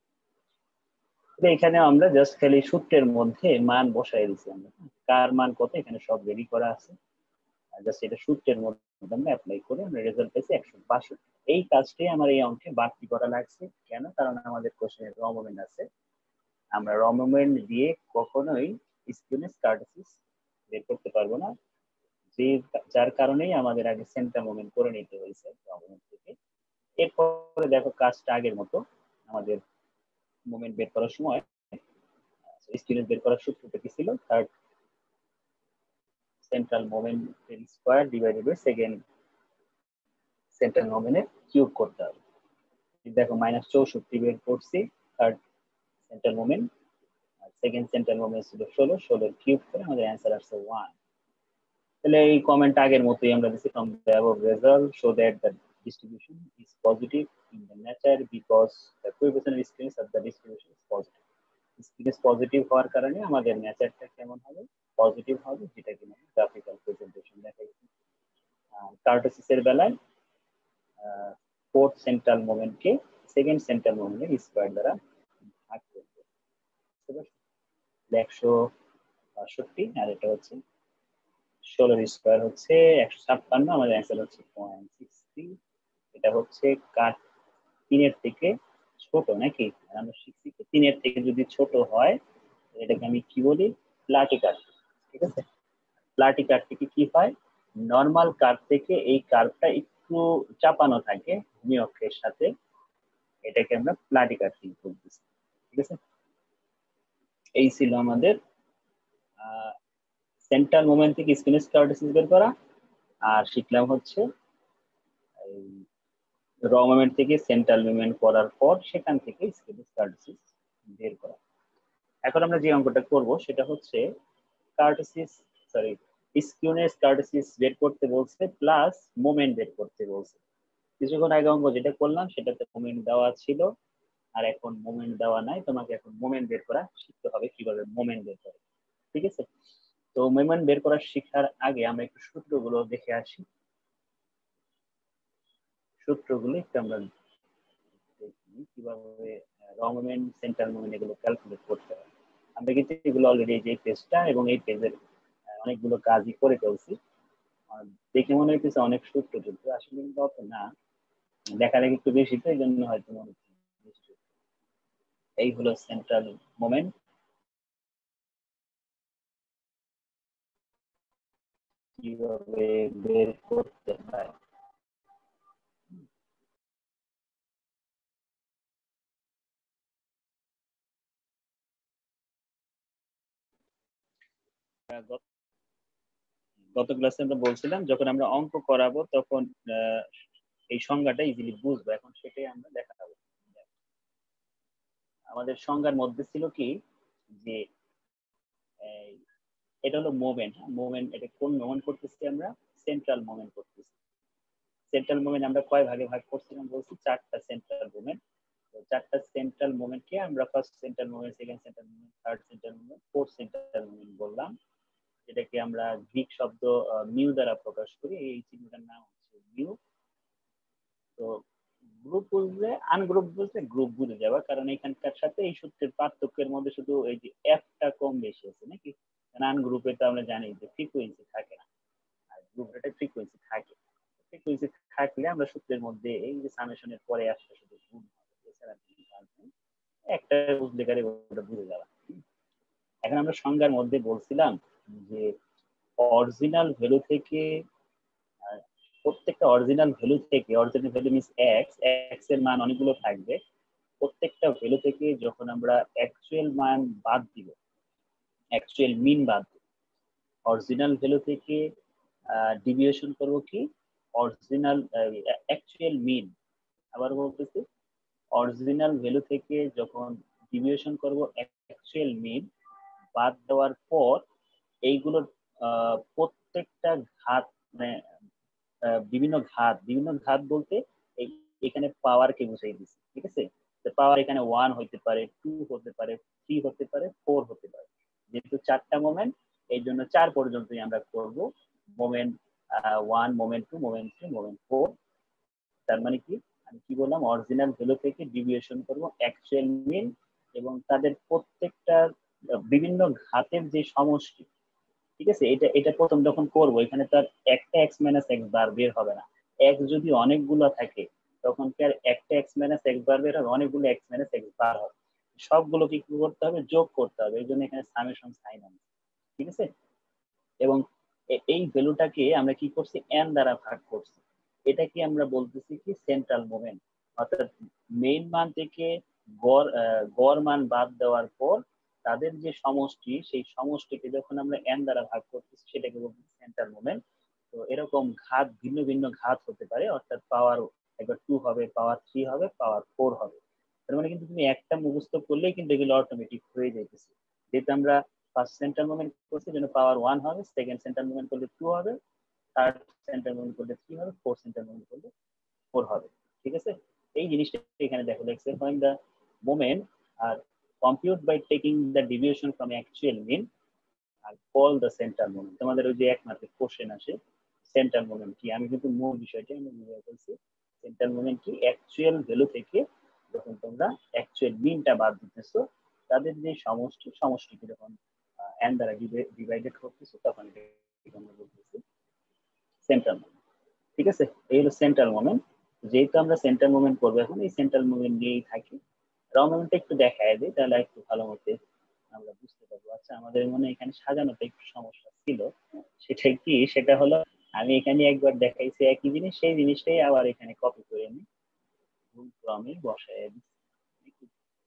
এখানে আমরা জাস্ট খালি সূত্রের মধ্যে মান বসাই দিচ্ছি, আমরা কার মান কত এখানে সব রেডি করা আছে, জাস্ট এটা সূত্রের মধ্যে আমরা অ্যাপ্লাই করে আমরা রেজাল্ট পেয়েছি একশো বাষট্টি। এই কাজটাই আমার এই অঙ্কে বাড়তি করা লাগছে কেন, কারণ আমাদের কোশ্চেনে র মোমেন্ট আছে, আমরা র মোমেন্ট দিয়ে কখনোই স্কিউনেস কার্টেসিস বের করতে পারবো না, যে যার কারণেই আমাদের আগে সেন্টার মোমেন্ট করে নিতে হয়েছে র মোমেন্ট থেকে। এরপরে দেখো কাজটা আগের মতো, আমাদের মোমেন্ট বের করার সময় স্কিউনেস বের করার সূত্রটা কি ছিল, থার্ড সেন্ট্রাল মোমেন্টের square divided by second central মোমেন্টের কিউব করতে হবে। দেখো মাইনাস চৌষট্টি বের করছি থার্ড সেন্ট্রাল মোমেন্ট, আর সেকেন্ড সেন্ট্রাল মোমেন্ট ছিল ষোলো, ষোলোর কিউব করে আমাদের অ্যান্সার আসছে ওয়ান। তাহলে এই কমেন্ট আগের মতোই আমরা দিচ্ছি, from the above result show that the distribution is positive in the nature because the coefficient of skewness of the distribution is positive. Skewness positive হওয়ার কারণে আমাদের নেচারটা কেমন হবে, পজিটিভ হবে, যেটা কিনা গ্রাফিক্যাল প্রেজেন্টেশন দেখাইছি। কার্টেসিসের বেলায় ফোর্থ সেন্ট্রাল মোমেন্টকে সেকেন্ড সেন্ট্রাল মোমেন্টের স্কয়ার দ্বারা ভাগ করবে, একশো বাষট্টি, আর এটা হচ্ছে ষোলোর স্কয়ার হচ্ছে একশো ছাপ্পান্ন, আমাদের অ্যান্সার হচ্ছে পয়েন্ট সিক্স থ্রি। এটা হচ্ছে কাট তিনের থেকে ছোট নাকি, আমরা শিখছি তিনের থেকে যদি ছোট হয় এটাকে আমি কি বলি, প্লাটি কাট, ঠিক আছে। প্লাটি কাট থেকে কি হয়, নর্মাল কার্ভ থেকে এই কার্ভটা একটু চাপানো থাকে ভূমি অক্ষের সাথে, এটাকে আমরা প্লাটি কাট বলতেছি, ঠিক আছে। এই ছিল আমাদের সেন্ট্রাল মোমেন্ট থেকে স্কিউনেস কার্টেসিস বের করা, আর শিখলাম হচ্ছে র মোমেন্ট থেকে সেন্ট্রাল মুভমেন্ট করার পর সেখান থেকে স্কিউনেস কার্টেসিস বের করা। এখন আমরা যে অঙ্কটা করব সেটা হচ্ছে কার্টেসিস সরি স্কিউনেস কার্টেসিস বের করতে বলছে প্লাস মোমেন্ট বের করতে বলছে। কিছুক্ষণ আগে অঙ্ক যেটা করলাম সেটাতে মোমেন্ট দেওয়া ছিল, আর এখন মোমেন্ট দেওয়া নাই, তোমাকে এখন মোমেন্ট বের করা শিখতে হবে, কিভাবে মোমেন্ট বের করে, ঠিক আছে। তো মোমেন্ট বের করা শেখার আগে আমরা একটু সূত্রগুলো দেখে আসি, সূত্রগুলো একটু আমরা কিভাবে র মোমেন্ট সেন্ট্রাল মোমেন্ট এগুলো ক্যালকুলেট করতে হয়। আমরা কিন্তু এগুলো অলরেডি যে পেজটা এবং এই পেজের অনেকগুলো কাজই করে ফেলছি, দেখে মনে হচ্ছে অনেক সূত্র কিন্তু আসলে কিন্তু অত না, লেখালেখি একটু বেশি তো এই জন্য হয়তো মনে হচ্ছে। এই হলো সেন্ট্রাল মোমেন্ট, কিভাবে বের করতে হয়। গত ক্লাসে আমরা বলছিলাম যখন আমরা অঙ্ক করাবো তখন এই সংজ্ঞাটা ইজিলি বুঝবো, এখন সেটাই আমরা দেখাবো। আমাদের সংজ্ঞার মধ্যে ছিল কি যে এটা হলো মোমেন্ট। মোমেন্ট এটা কোন মোমেন্ট করতেছি আমরা? সেন্ট্রাল মোমেন্ট করতেছি। সেন্ট্রাল মোমেন্ট আমরা কয় ভাগে ভাগ করছিলাম বলছি? চারটা সেন্ট্রাল মোমেন্ট। তো চারটা সেন্ট্রাল মোমেন্টকে আমরা first central moment, second central moment, third central moment, fourth central moment বললাম। এটাকে আমরা গ্রিক শব্দ মিউ দ্বারা প্রকাশ করি। এই চিহ্নটার নাম হচ্ছে মিউ। তো গ্রুপ বুঝলে আনগ্রুপ বুঝলে গ্রুপ বুঝে যাবে, কারণ এখানকার সাথে এই সূত্রের পার্থক্যের মধ্যে শুধু এই যে এফটা কম বেশি আছে নাকি। আনগ্রুপে তো আমরা জানি যে ফ্রিকোয়েন্সি থাকে না, আর গ্রুপ রেটে ফ্রিকোয়েন্সি থাকে। ফ্রিকোয়েন্সি থাকলে আমরা সূত্রের মধ্যে এই যে সামেশনের পরে একটা শুধু গুণ হবে, এছাড়া একটা বুঝলে গেলে ওটা বুঝে যাবে। এখন আমরা সংজ্ঞার মধ্যে বলছিলাম যে অরিজিনাল ভ্যালু থেকে প্রত্যেকটা অরিজিনাল ভ্যালু থেকে, original value means x, x এর মান অনেকগুলো থাকবে। প্রত্যেকটা ভ্যালু থেকে যখন আমরা অ্যাকচুয়াল মান বাদ দিব, অ্যাকচুয়াল মিন বাদ দিব, অরিজিনাল ভ্যালু থেকে ডিভিয়েশন করব কি অরিজিনাল অ্যাকচুয়াল মিন। আবার বলতেছি অরিজিনাল ভ্যালু থেকে যখন ডিভিয়েশন করব অ্যাকচুয়াল মিন বাদ দেওয়ার পর এইগুলোর প্রত্যেকটা ঘাত মানে বিভিন্ন ঘাত, বিভিন্ন ঘাত বলতে এখানে পাওয়ারকে বুঝাই দিচ্ছি, ঠিক আছে? পাওয়ার এখানে ওয়ান হতে পারে, টু হতে পারে, থ্রি হতে পারে, ফোর হতে পারে। যেহেতু চারটা মোমেন্ট এই জন্য চার পর্যন্তই আমরা করব। Moment one, moment two, moment three, moment four. তার মানে কি আমি কি বললাম? অরিজিনাল ভ্যালু থেকে ডিভিয়েশন করব অ্যাকচুয়াল মিন, এবং তাদের প্রত্যেকটা বিভিন্ন ঘাতের যে সমষ্টি, ঠিক আছে? এটা এটা প্রথম যখন করবো এখানে তার একটা এক্স মাইনাস এক্স বার বের হবে না। এক্স যদি অনেকগুলো থাকে তখন কি আর একটা এক্স মাইনাস এক্স বার বের হবে? অনেকগুলো এক্স মাইনাস এক্স বার হবে। সবগুলোকে কি করতে হবে? যোগ করতে হবে। এই জন্য এখানে সামেশন সাইন আছে, ঠিক আছে? এবং এই ভ্যালুটাকে আমরা কি করছি? এন দ্বারা ভাগ করছি। এটাকে আমরা বলতেছি কি সেন্ট্রাল মোমেন্ট। অর্থাৎ মেইন মান থেকে গড় গড় মান বাদ দেওয়ার পর তাদের যে সমষ্টি, সেই সমষ্টিকে যখন আমরা এন দ্বারা ভাগ করতেছি সেটাকে বলতেছি সেন্ট্রাল মোমেন্ট। তো এরকম ঘাত ভিন্ন ভিন্ন ঘাত হতে পারে, অর্থাৎ পাওয়ার একবার টু হবে, পাওয়ার থ্রি হবে, পাওয়ার ফোর হবে। তার মানে কিন্তু তুমি একটা মুখস্থ করলেই কিন্তু এগুলো অটোমেটিক হয়ে যাইতেছে। যেহেতু আমরা ফার্স্ট সেন্ট্রাল মোমেন্ট করছি জন্য পাওয়ার ওয়ান হবে, সেকেন্ড সেন্ট্রাল মোমেন্ট করলে টু হবে, থার্ড সেন্ট্রাল মোমেন্ট করলে থ্রি হবে, ফোর্থ সেন্ট্রাল মোমেন্ট করলে ফোর হবে, ঠিক আছে? এই জিনিসটা এখানে দেখো লেখছে, when the moment are compute by taking the deviation from actual mean are called the central moment. তোমাদের ওই যে এক মার্কের কোশ্চেন আসে সেন্ট্রাল মোমেন্ট কি, আমি কিন্তু মূল বিষয়টা আমি বুঝিয়ে বলছি। সেন্ট্রাল মোমেন্ট কি অ্যাকচুয়াল ভ্যালু থেকে যখন তোমরা অ্যাকচুয়াল মিনটা বাদ দিতেছো তাদের যে সমষ্টি, সমষ্টিকে যখন এন দ্বারা ডিভাইডেড করতেছো তখন এটা আমরা বলতেছি সেন্ট্রাল মোমেন্ট, ঠিক আছে? এই হলো সেন্ট্রাল মোমেন্ট। যেহেতু আমরা সেন্ট্রাল মোমেন্ট করবো এখন, এই সেন্ট্রাল মোমেন্ট নিয়েই থাকি। র মোমেন্টটা একটু দেখায় দিই তাহলে একটু ভালো মতো আমরা বুঝতে পারবো। আচ্ছা, আমাদের মনে এখানে সাজানোতে একটু সমস্যা ছিল, সেটা কি? সেটা হলো আমি এখানে একবার দেখাইছি একই জিনিস, সেই জিনিসটাই আবার এখানে কপি করে নিই, ভুল ক্রমে বসায় দিচ্ছি,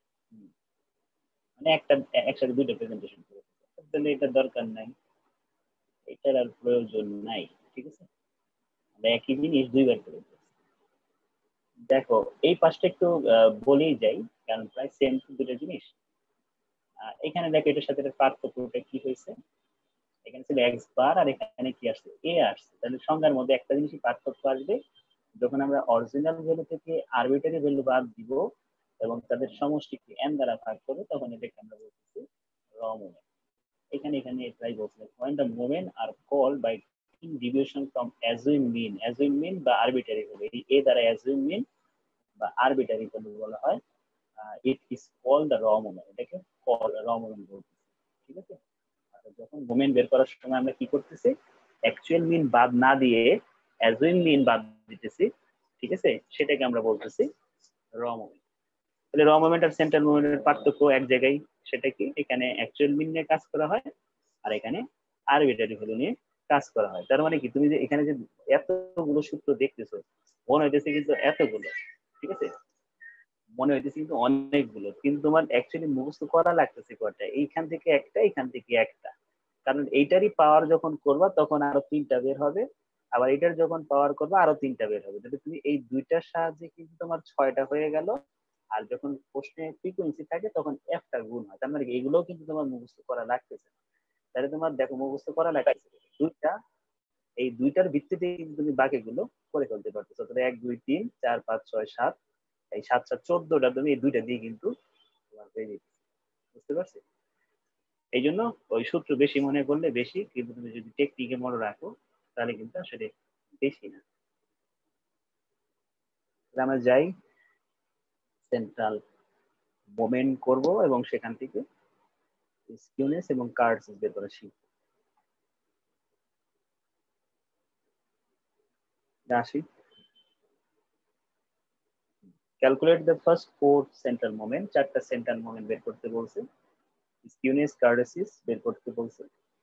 মানে একটা একসাথে দুটো প্রেজেন্টেশন করে তাহলে এটা দরকার নাই, এটার আর প্রয়োজন নাই, ঠিক আছে? আমরা একই জিনিস দুইবার করে দেখো। এই পাশটা একটু বলেই যাই কারণ প্রায় সেম দুটো জিনিস। এখানে দেখো এটার সাথে পার্থক্যটা কি হয়েছে? এখানে ছিল এক্স বার আর এখানে কি আসছে? এ আসছে। তাহলে সংজ্ঞার মধ্যে একটা জিনিসই পার্থক্য আসবে, যখন আমরা অরিজিনাল ভ্যালু থেকে আরবিটারি ভ্যালু বাদ দিব এবং তাদের সমষ্টিকে এন দ্বারা ভাগ করবো তখন এটাকে আমরা বলতেছি র মোমেন্ট। এখানে এখানে এটাই বলছে when the moment are called by deviation from assumed mean, assumed mean বা আরবিটারি ভ্যালু, এই এ দ্বারা assumed mean বা আরবিটারি ভ্যালু বলা হয়, it is called the raw moment. এটাকে র মোমেন্ট বলতেছি, ঠিক আছে? যখন মোমেন্ট বের করার সময় আমরা কি করতেছি? অ্যাকচুয়াল মিন বাদ না দিয়ে অ্যাজুইম মিন বাদ দিতেছি, ঠিক আছে? সেটাকে আমরা বলতেছি র মোমেন্ট। তাহলে র মোমেন্ট আর সেন্ট্রাল মোমেন্টের পার্থক্য এক জায়গায়, সেটা কি? এখানে অ্যাকচুয়াল মিন নিয়ে কাজ করা হয় আর এখানে আরবিটারি ভ্যালু নিয়ে কাজ করা হয়। তার মানে কি তুমি যে এখানে যে এতগুলো সূত্র দেখতেছো মনে হইতেছে কিন্তু এতগুলো, ঠিক আছে? মনে হইতেছে কিন্তু অনেকগুলো, কিন্তু তোমার অ্যাকচুয়ালি মুখস্থ করা লাগতেছে কয়টা? এইখান থেকে একটা, এইখান থেকে একটা, কারণ এইটারই পাওয়ার যখন করবা তখন আরো তিনটা বের হবে, আবার এটার যখন পাওয়ার করবা আরো তিনটা বের হবে, তাহলে তুমি এই দুইটার সাহায্যে কিন্তু তোমার ছয়টা হয়ে গেল। আর যখন প্রশ্নে ফ্রিকোয়েন্সি থাকে তখন একটা গুণ হয়, তার মানে এগুলোও কিন্তু তোমার মুখস্থ করা লাগতেছে। তাহলে তোমার দেখো মুখস্থ করা লাগতেছে দুইটা, এই দুইটার ভিত্তিতে কিন্তু তুমি বাকিগুলো করে ফেলতে পারতেছো। তাহলে এক দুই তিন চার পাঁচ ছয় সাত, এই সাত সাত চোদ্দটা তুমি এই দুইটা দিয়ে কিন্তু তোমার পেয়ে যেতে। বুঝতে পারছি? এই জন্য ওই সূত্র বেশি মনে করলে বেশি, কিন্তু তুমি যদি টেকনিকে মনে রাখো তাহলে কিন্তু আসলে বেশি না। আমরা যাই সেন্ট্রাল মোমেন্ট করব এবং সেখান থেকে স্কিউনেস এবং কার্ডস বের করা শিখব। আসি, calculate the first four central moment, চারটা সেন্ট্রাল মোমেন্ট বের করতে বলছে। স্কিউনেস কার্ডেসিস বের করতে বলছে।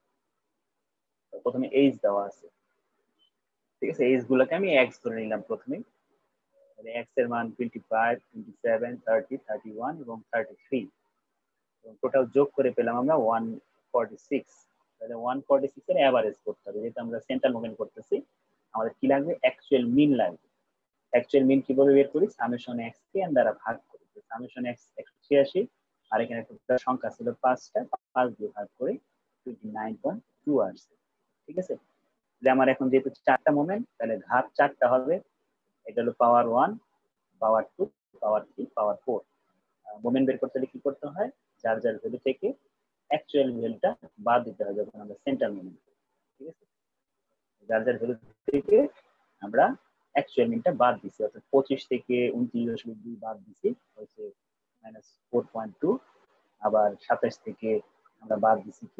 প্রথমে এইজ দেওয়া আছে, ঠিক আছে, এইজ গুলোকে আমি এক্স ধরে নিলাম প্রথমে। এক্স এর মান twenty five, twenty seven, thirty, thirty one এবং থার্টি থ্রি, টোটাল যোগ করে পেলাম আমরা ওয়ান ফর্টি সিক্স। তাহলে ওয়ান ফর্টি সিক্স এর অ্যাভারেজ করতে হবে, যেহেতু আমরা সেন্ট্রাল মুভমেন্ট করতেছি আমাদের কি লাগবে, অ্যাকচুয়াল মিন লাগবে। অ্যাকচুয়াল মিন কিভাবে বের করি, সামেশন এক্স কে এন দ্বারা ভাগ করি। সামেশন এক্স একশো ছিয়াশি, আর এখানে একটা সংখ্যা ছিল পাঁচটা, পাঁচ দিয়ে ভাগ করে টোয়েন্টি নাইন পয়েন্ট টু আসছে। ঠিক আছে, যে আমার এখন যেহেতু চারটা মোমেন্ট, তাহলে ঘাত চারটা হবে। এটা হলো power one, power two, power three, power four. Moment বের করতে হলে কি করতে হয়, যার যার ভ্যালু থেকে অ্যাকচুয়াল ভ্যালুটা বাদ দিতে হয় যখন আমরা সেন্টার মোমেন্ট। ঠিক আছে, যার যার ভ্যালু থেকে আমরা অ্যাকচুয়াল মিনটা বাদ দিছি, অর্থাৎ পঁচিশ থেকে উনত্রিশ দশমিক দুই বাদ দিছি, হচ্ছে মাইনাস ফোর পয়েন্ট টু। আবার সাতাশ থেকে আমরা বাদ দিছি কি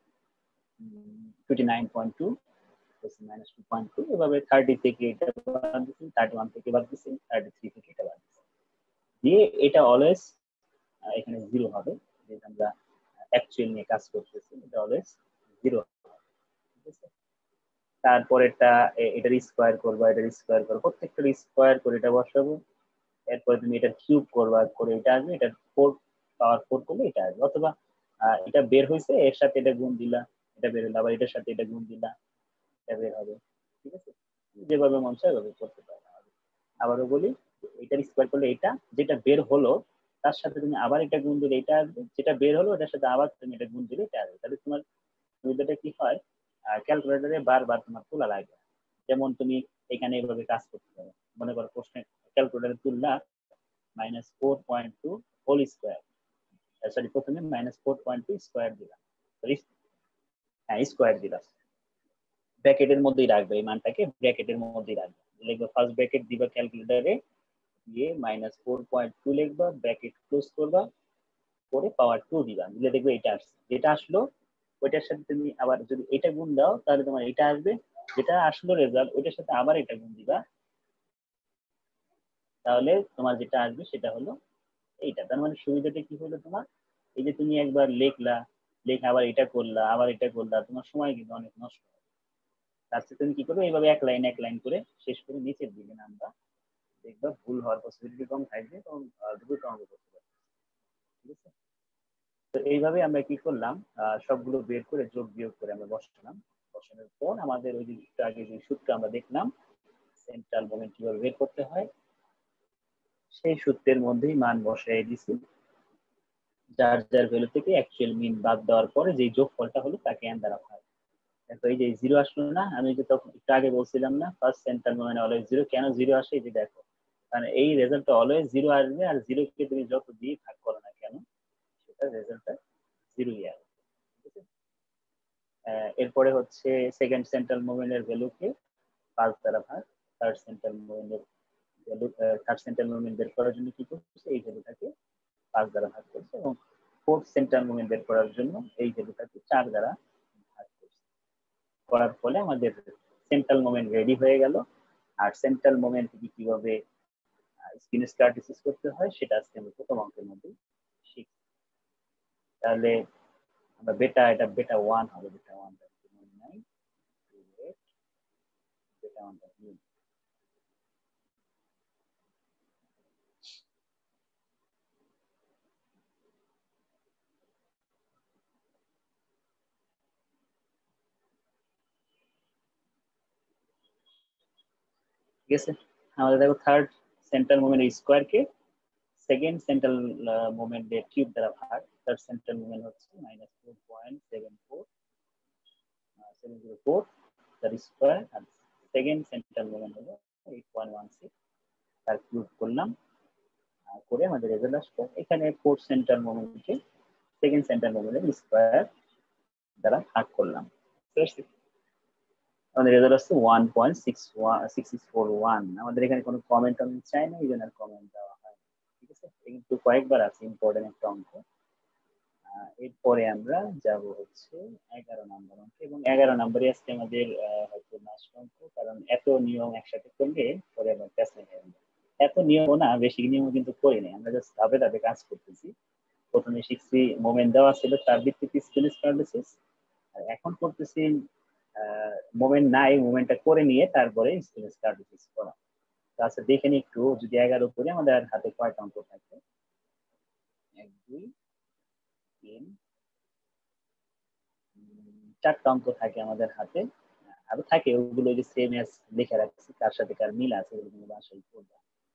twenty nine point two, minus two point two. এভাবে থার্টি থেকে এটা বাদ দিছি, থার্টি ওয়ান থেকে বাদ দিছি, থার্টি থ্রি থেকে এটা বাদ দিছি, দিয়ে এটা অলওয়েজ এখানে জিরো হবে, যেটা আমরা অ্যাকচুয়াল নিয়ে কাজ করতেছি, এটা অলওয়েজ জিরো। ঠিক আছে, তারপরেরটা এটার স্কোয়ার করবা, এটার স্কোয়ার করবো, প্রত্যেকটার স্কোয়ার করে এটা বসাবো। এরপরে তুমি এটার কিউব করবা, করে এটা আসবে, এটার ফোর পাওয়ার ফোর করলে এটা আসবে। অথবা এটা বের হয়েছে এর সাথে এটা গুণ দিলা, এটা বের হলো, আবার এটার সাথে এটা গুণ দিলা, এটা বের হবে। ঠিক আছে, যেভাবে মন চায় এভাবে করতে পারো। আবারও বলি, এটার স্কোয়ার করলে এটা, যেটা বের হলো তার সাথে তুমি আবার এটা গুণ দিলে এটা আসবে, যেটা বের হলো এটার সাথে আবার তুমি এটা গুণ দিলে এটা আসবে। তাহলে তোমার সুবিধাটা কি হয়, ক্যালকুলেটরে বারবার তোমার তোলা লাগে। যেমন তুমি এখানে এভাবে কাজ করতে পারো, মনে করো প্রশ্নে ক্যালকুলেটরে তুললা minus four point two whole square, sorry প্রথমে minus four point two square দিলাম, হ্যাঁ স্কোয়ার দিলাম, ব্র্যাকেটের মধ্যেই রাখবে, এই মানটাকে ব্র্যাকেটের মধ্যেই রাখবে। লিখবে ফার্স্ট ব্র্যাকেট দিবা ক্যালকুলেটরে, দিয়ে মাইনাস ফোর পয়েন্ট টু লিখবা, ব্র্যাকেট ক্লোজ করবা, করে পাওয়ার টু দিবা, দিলে দেখবে এটা আসছে। যেটা আসলো ওইটার সাথে তুমি আবার যদি এটা গুণ দাও তাহলে তোমার এটা আসবে, যেটা আসলো রেজাল্ট ওইটার সাথে আবার এটা গুণ দিবা, তাহলে তোমার যেটা আসবে সেটা হলো এইটা। তার মানে সুবিধাটা কি হলো তোমার, এই যে তুমি একবার লেখলা, লেখা আবার এটা করলা, আবার এটা করলা, তোমার সময় কিন্তু অনেক নষ্ট হয়। তার সাথে তুমি কি করবে, এইভাবে এক লাইন এক লাইন করে শেষ করে নিচের দিকে নামবা, দেখবা ভুল হওয়ার পসিবিলিটি কম থাকবে এবং দ্রুত অঙ্ক করতে পারবে। ঠিক আছে, তো এইভাবে আমরা কি করলাম, সবগুলো বের করে যোগ বিয়োগ করে আমরা বসালাম। বসানোর পর আমাদের ওই যে আগে যে সূত্র আমরা দেখলাম সেন্ট্রাল মোমেন্ট কিভাবে বের করতে হয়, সেই সূত্রের মধ্যেই মান বসাই দিছি। যার যার ভ্যালু থেকে অ্যাকচুয়াল মিন বাদ দেওয়ার পরে যে যোগফলটা হলো তাকে এন দ্বারা ভাগ। তো এই যে জিরো আসলো না, আমি যে তখন একটু আগে বলছিলাম না first central moment always zero, কেন জিরো আসে এই যে দেখো, কারণ এই রেজাল্টটা অলওয়েজ জিরো আসবে, আর জিরো কে তুমি যত দিয়ে ভাগ করো না কেন সেটা রেজাল্টটা জিরোই আসবে। ঠিক আছে, এরপরে হচ্ছে সেকেন্ড সেন্ট্রাল মোমেন্টের ভ্যালুকে পাঁচ দ্বারা ভাগ, থার্ড সেন্ট্রাল মোমেন্টের ভ্যালু, থার্ড সেন্ট্রাল মোমেন্ট বের করার জন্য কি করছে, এই ভ্যালুটাকে পাঁচ দ্বারা ভাগ করছে, এবং ফোর্থ সেন্ট্রাল মোমেন্ট বের করার জন্য এই ভ্যালুটাকে চার দ্বারা ভাগ করছে। করার ফলে আমাদের সেন্ট্রাল মোমেন্ট রেডি হয়ে গেল। আর সেন্ট্রাল মোমেন্ট থেকে কিভাবে স্কিউনেস কার্টেসিস করতে হয় সেটা আজকে আমি প্রথম অঙ্কের মধ্যে শিখি। তাহলে আমরা বেটা, এটা বেটা ওয়ান হবে, বেটা ওয়ান নাই, বেটা ওয়ানটা ঠিক আছে, আমাদের দেখো থার্ড সেন্ট্রাল মোমেন্ট স্কোয়ারকে সেকেন্ড সেন্ট্রাল মোমেন্টের কিউব দ্বারা ভাগ। থার্ড সেন্ট্রাল মোমেন্ট হচ্ছে minus four point seven four seven zero four তার স্কোয়ার, আর সেকেন্ড সেন্ট্রাল মোমেন্ট হলো এইট পয়েন্ট ওয়ান সিক্স, তার কিউব করলাম করে আমাদের রেজাল্ট আসলো। এখানে ফোর্থ সেন্ট্রাল মোমেন্টকে সেকেন্ড সেন্ট্রাল মোমেন্টের স্কোয়ার দ্বারা ভাগ করলাম। আমাদের রেজাল্ট আসছে one point six one six six four one. আমাদের এখানে কোনো কমেন্ট টমেন্ট চাই না, এই জন্য কমেন্ট দেওয়া হয়। ঠিক আছে, কিন্তু কয়েকবার আছে ইম্পর্টেন্ট একটা অঙ্ক। এরপরে আমরা যাব হচ্ছে এগারো নম্বর অঙ্ক, এবং এগারো নম্বরে আজকে আমাদের হয়তো লাস্ট অঙ্ক, কারণ এত নিয়ম একসাথে করলে পরে আবার পেছনে হয়ে যাবে। এত নিয়মও না, বেশি নিয়মও কিন্তু করি নাই, আমরা জাস্ট ধাপে ধাপে কাজ করতেছি। প্রথমে শিখছি মোমেন্ট দেওয়া ছিল, তার ভিত্তিতে স্কেলেজ প্যারালাইসিস, আর এখন করতেছি মোমেন্ট নাই, মোমেন্টটা করে নিয়ে তারপরে স্কেলেজ প্যারালাইসিস করা। আচ্ছা দেখে নি একটু, যদি এগারো করে আমাদের হাতে কয়টা অঙ্ক থাকে? এক দুই তিন চারটা অঙ্ক থাকে আমাদের হাতে, আরো থাকে ওগুলো যে সেম এস লিখে রাখছি, কার সাথে কার মিল আছে ওগুলো বাসায় করবো।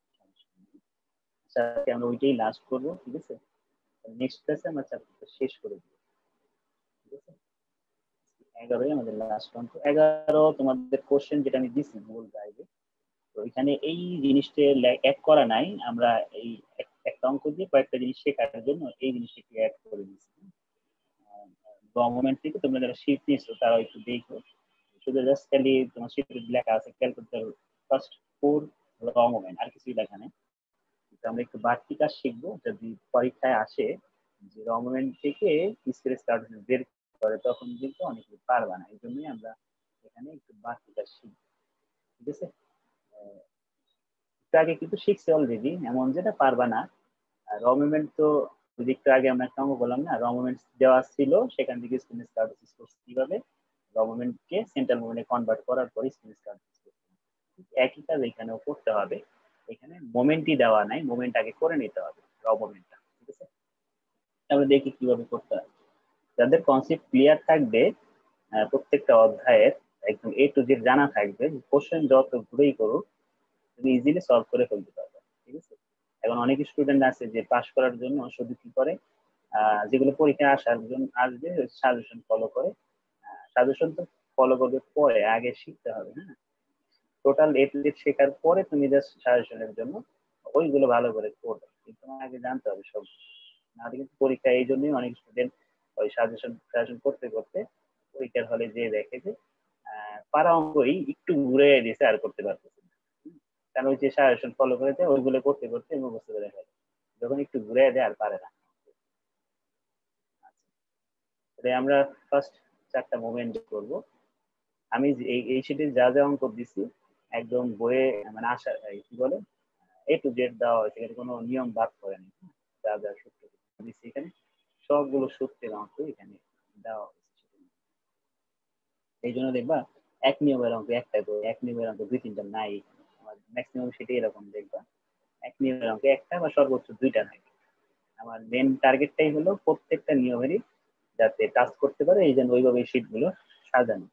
আচ্ছা আমরা ওইটাই লাস্ট করবো, ঠিক আছে? নেক্সট ক্লাসে আমরা চ্যাপ্টারটা শেষ করে দেবো, ঠিক আছে? এগারোই আমাদের লাস্ট অঙ্ক। এগারো তোমাদের কোশ্চেন যেটা আমি দিচ্ছি গুগল ড্রাইভে, তো এখানে এই জিনিসটা অ্যাড করা নাই, আমরা এই একটা অঙ্ক দিয়ে কয়েকটা জিনিস শেখার জন্য এই জিনিসটাকে অ্যাড করে দিচ্ছি। গভর্নমেন্ট থেকে তোমরা যারা শীট নিয়েছো তারা একটু দেখো, শুধু জাস্ট খালি তোমার শীটে লেখা আছে calculator first four raw moment, আর কিছুই লেখা নেই। আমরা একটু বাড়তি কাজ শিখবো, যদি পরীক্ষায় আসে যে র মোমেন্ট থেকে স্কেলেজ প্যারালাইসিস বের করে, তখন কিন্তু অনেক কিছু পারবা না, এই জন্যই আমরা এখানে একটু বাড়তি কাজ শিখবো, ঠিক আছে? একটু আগে কিন্তু শিখছি অলরেডি, এমন যেটা পারবা না। আর র মুভমেন্ট তো যদি একটু আগে আমরা একটা অঙ্ক বললাম না, র মুভমেন্ট দেওয়া ছিল, সেখান থেকে স্কেলেজ প্যারালাইসিস করছি কিভাবে, র মুভমেন্টকে সেন্ট্রাল মুভমেন্টে কনভার্ট করার পরে স্কেলেজ প্যারালাইসিস করতে হবে। একই কাজ এখানেও করতে হবে, এখানে মোমেন্টই দেওয়া নাই, মোমেন্ট আগে করে নিতে হবে র মুভমেন্টটা, ঠিক আছে? আমরা দেখি কিভাবে করতে হবে। যাদের কনসেপ্ট ক্লিয়ার থাকবে, প্রত্যেকটা অধ্যায়ের একদম এ টু জেড জানা থাকবে, কোশ্চেন যত ঘুরেই করুক তুমি ইজিলি সলভ করে ফেলতে পারবে, ঠিক আছে? এখন অনেক স্টুডেন্ট আছে যে পাস করার জন্য শুধু কি করে, যেগুলো পরীক্ষা আসার জন্য আসবে সাজেশন ফলো করে। সাজেশন তো ফলো করবে পরে, আগে শিখতে হবে। হ্যাঁ, টোটাল এ টু জেড শেখার পরে তুমি জাস্ট সাজেশনের জন্য ওইগুলো ভালো করে করবে, কিন্তু তোমার আগে জানতে হবে সব, না কিন্তু পরীক্ষা। এই জন্যই অনেক স্টুডেন্ট ওই সাজেশন সাজেশন করতে করতে পরীক্ষার হলে যে দেখে যে পারা অঙ্কই একটু ঘুরে দিয়েছে আর করতে পারতেছে না, কারণ ওই যে সাজেশন ফলো করেছে ওইগুলো করতে করতে মুখস্থ করে ফেলে, যখন একটু ঘুরে দেয় আর পারে না। আমরা ফার্স্ট চারটা মুভমেন্ট করব। আমি এই এই শিটে যা যা অঙ্ক দিছি একদম বইয়ে মানে আশা কি বলে এ টু জেড দেওয়া হয়েছে, এখানে কোনো নিয়ম বাদ করে নেই, যা যা সূত্র দিচ্ছি এখানে সবগুলো সূত্রের অঙ্ক এখানে দেওয়া হয়েছে। এই জন্য দেখবা এক নিয়মের অঙ্ক একটা করে, এক নিয়মের অঙ্ক দুই তিনটা নাই, ম্যাক্সিমাম সেটাই এরকম দেখবা, এক নিয়মের অঙ্ক একটা বা সর্বোচ্চ দুইটা থাকে। আমার মেন টার্গেটটাই হলো প্রত্যেকটা নিয়মেরই যাতে টাচ করতে পারে, এই জন্য ওইভাবে শীট গুলো সাজানো।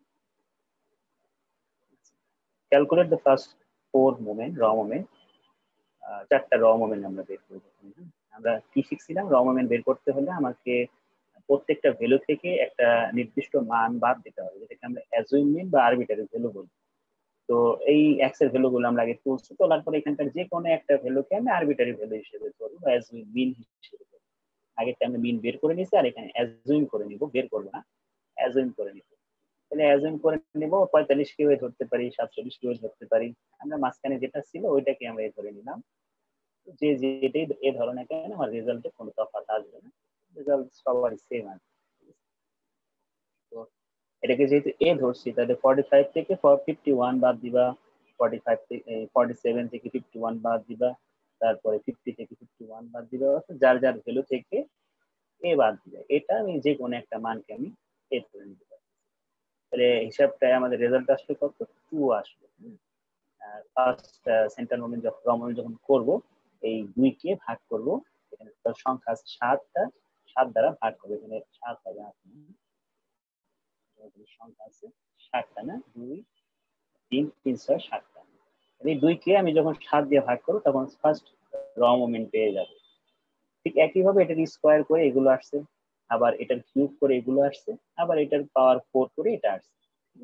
Calculate the first four moment raw moment. চারটা র মোমেন্ট আমরা বের করবো। আমরা কি শিখছিলাম, র মোমেন্ট বের করতে হলে আমাকে প্রত্যেকটা ভ্যালু থেকে একটা নির্দিষ্ট মান বাদ দিতে হবে, যেটাকে আমরা অ্যাজুইমেন্ট বা আরবিটারি ভ্যালু বলি। তো এই এক্স এর ভ্যালু গুলো আমরা আগে তুলছি, তোলার পরে এখানকার যে কোনো একটা ভ্যালুকে আমি আরবিটারি ভ্যালু হিসেবে ধরবো বা অ্যাজুইম মিন হিসেবে ধরবো। আগে আমরা মিন বের করে নিয়েছি, আর এখানে অ্যাজুইম করে নিব, বের করবো না, অ্যাজুইম করে নিব। তাহলে অ্যাজুইম করে নিব পঁয়তাল্লিশ কে ধরতে পারি, সাতচল্লিশ কে ধরতে পারি, আমরা মাঝখানে যেটা ছিল ওইটাকে আমরা ধরে নিলাম। যে যেটাই এ ধরনের কেন আমার রেজাল্টে কোনো তফাৎ আসবে না, রেজাল্ট সবারই সেম আসবে। তো এটাকে যেহেতু এ ধরছি, তাহলে ফর্টি ফাইভ থেকে ফিফটি ওয়ান বাদ দিবা, ফর্টি ফাইভ থেকে ফর্টি সেভেন থেকে ফিফটি ওয়ান বাদ দিবা, তারপরে ফিফটি থেকে ফিফটি ওয়ান বাদ দিবা, যার যার ভ্যালু থেকে এ বাদ দিবা। এটা আমি যে কোনো একটা মানকে আমি এ ধরে নিতে পারি। তাহলে হিসাবটায় আমাদের রেজাল্ট আসবে কত, টু আসবে। ফার্স্ট সেন্টার মোমেন্ট যখন যখন করবো, এই দুইকে ভাগ করব, এখানে সংখ্যা আছে সাতটা, সাত দ্বারা ভাগ করবো, এখানে সাত হবে সংখ্যা আছে সাতটা না, দুই তিন তিন ছয় সাতটা, এই দুইকে আমি যখন সাত দিয়ে ভাগ করব তখন ফার্স্ট র মোমেন্ট পেয়ে যাব। ঠিক একইভাবে এটার স্কোয়ার করে এগুলো আসছে, আবার এটার কিউব করে এগুলো আসছে, আবার এটার পাওয়ার ফোর করে এটা আসছে।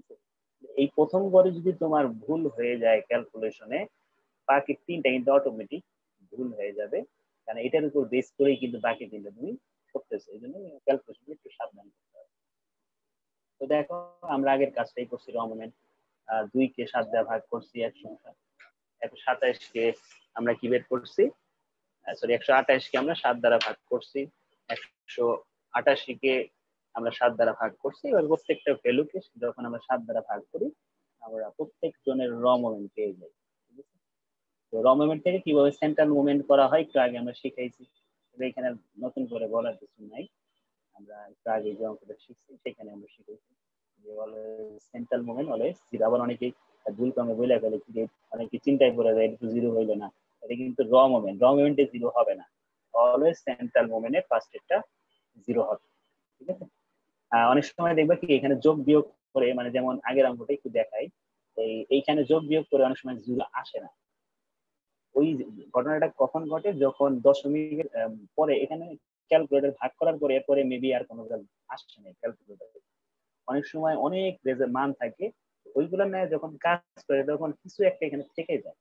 এই প্রথম বারে যদি তোমার ভুল হয়ে যায় ক্যালকুলেশনে, বাকি তিনটা কিন্তু অটোমেটিক ভুল হয়ে যাবে, কারণ এটার উপর বেস করেই কিন্তু বাকি তিনটা তুমি করতেছো। এই জন্য ক্যালকুলেশন একটু সাবধান করতে হবে। তো দেখো আমরা আগের কাজটাই করছি, র মোমেন্ট দুই কে সাত দিয়ে ভাগ করছি একশো একশো সাতাইশ কে আমরা কি বের করছি, সরি একশো আঠাইশ কে আমরা সাত দ্বারা ভাগ করছি, একশো আটাশি কে আমরা সাত দ্বারা ভাগ করছি। এবার প্রত্যেকটা ভ্যালুকে যখন আমরা সাত দ্বারা ভাগ করি আমরা প্রত্যেক জনের র মোমেন্ট পেয়ে যাই। তো র মোমেন্ট থেকে কিভাবে সেন্ট্রাল মুভমেন্ট করা হয় একটু আগে আমরা শিখাইছি, এখানে নতুন করে বলার কিছু নাই, আমরা একটু আগে যে অঙ্কটা শিখছি সেখানে আমরা শিখেছি যে সেন্ট্রাল মুভমেন্ট অলওয়েজ জিরো। আবার অনেকেই ভুল করে বলে ফেলে যে অনেকে চিন্তায় পড়ে যায় একটু জিরো হইলো না, এটা কিন্তু র মোমেন্ট, র মোমেন্টে জিরো হবে না, অলওয়েজ সেন্ট্রাল মুভমেন্টে ফার্স্ট এটা জিরো হবে। ঠিক আছে, অনেক সময় দেখবা কি এখানে যোগ বিয়োগ করে, মানে যেমন আগের অঙ্কটা একটু দেখাই, এই এইখানে যোগ বিয়োগ করে অনেক সময় জিরো আসে না। ওই ঘটনাটা কখন ঘটে, যখন দশমিকের পরে এখানে ক্যালকুলেটর ভাগ করার পরে এরপরে মেবি আর কোনো আসছে না ক্যালকুলেটর, অনেক সময় অনেক মান থাকে, ওইগুলো নিয়ে যখন কাজ করে তখন কিছু একটা এখানে থেকে যায়,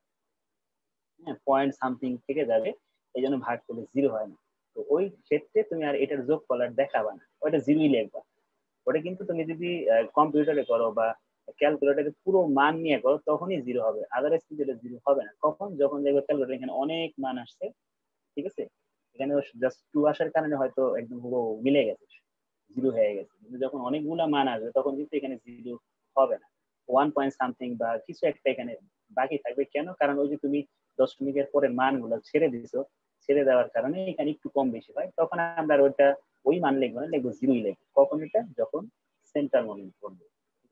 হ্যাঁ পয়েন্ট সামথিং থেকে যাবে, এই জন্য ভাগ করলে জিরো হয় না। তো ওই ক্ষেত্রে তুমি আর এটার যোগ ফলার দেখাবা না, ওইটা জিরোই লিখবা। ওটা কিন্তু তুমি যদি কম্পিউটারে করো বা ক্যালকুলেটরে পুরো মান নিয়ে করো তখনই জিরো হবে, আদারওয়াইজ কিন্তু এটা জিরো হবে না। কখন, যখন দেখবে ক্যালকুলেটর এখানে অনেক মান আসছে, ঠিক আছে, এখানে জাস্ট টু আসার কারণে হয়তো একদম পুরো মিলে গেছে, জিরো হয়ে গেছে, কিন্তু যখন অনেকগুলা মান আসবে তখন কিন্তু এখানে জিরো হবে না, ওয়ান পয়েন্ট সামথিং বা কিছু একটা এখানে বাকি থাকবে। কেন? কারণ ওই যে তুমি দশমিকের পরে মানগুলো ছেড়ে দিছো, ছেড়ে দেওয়ার কারণে এখানে একটু কম বেশি হয়, তখন আমরা ওইটা ওই মান লিখবো না, লিখবো জিরোই লিখবো। কখন? এটা যখন সেন্টার মোমেন্ট করবে।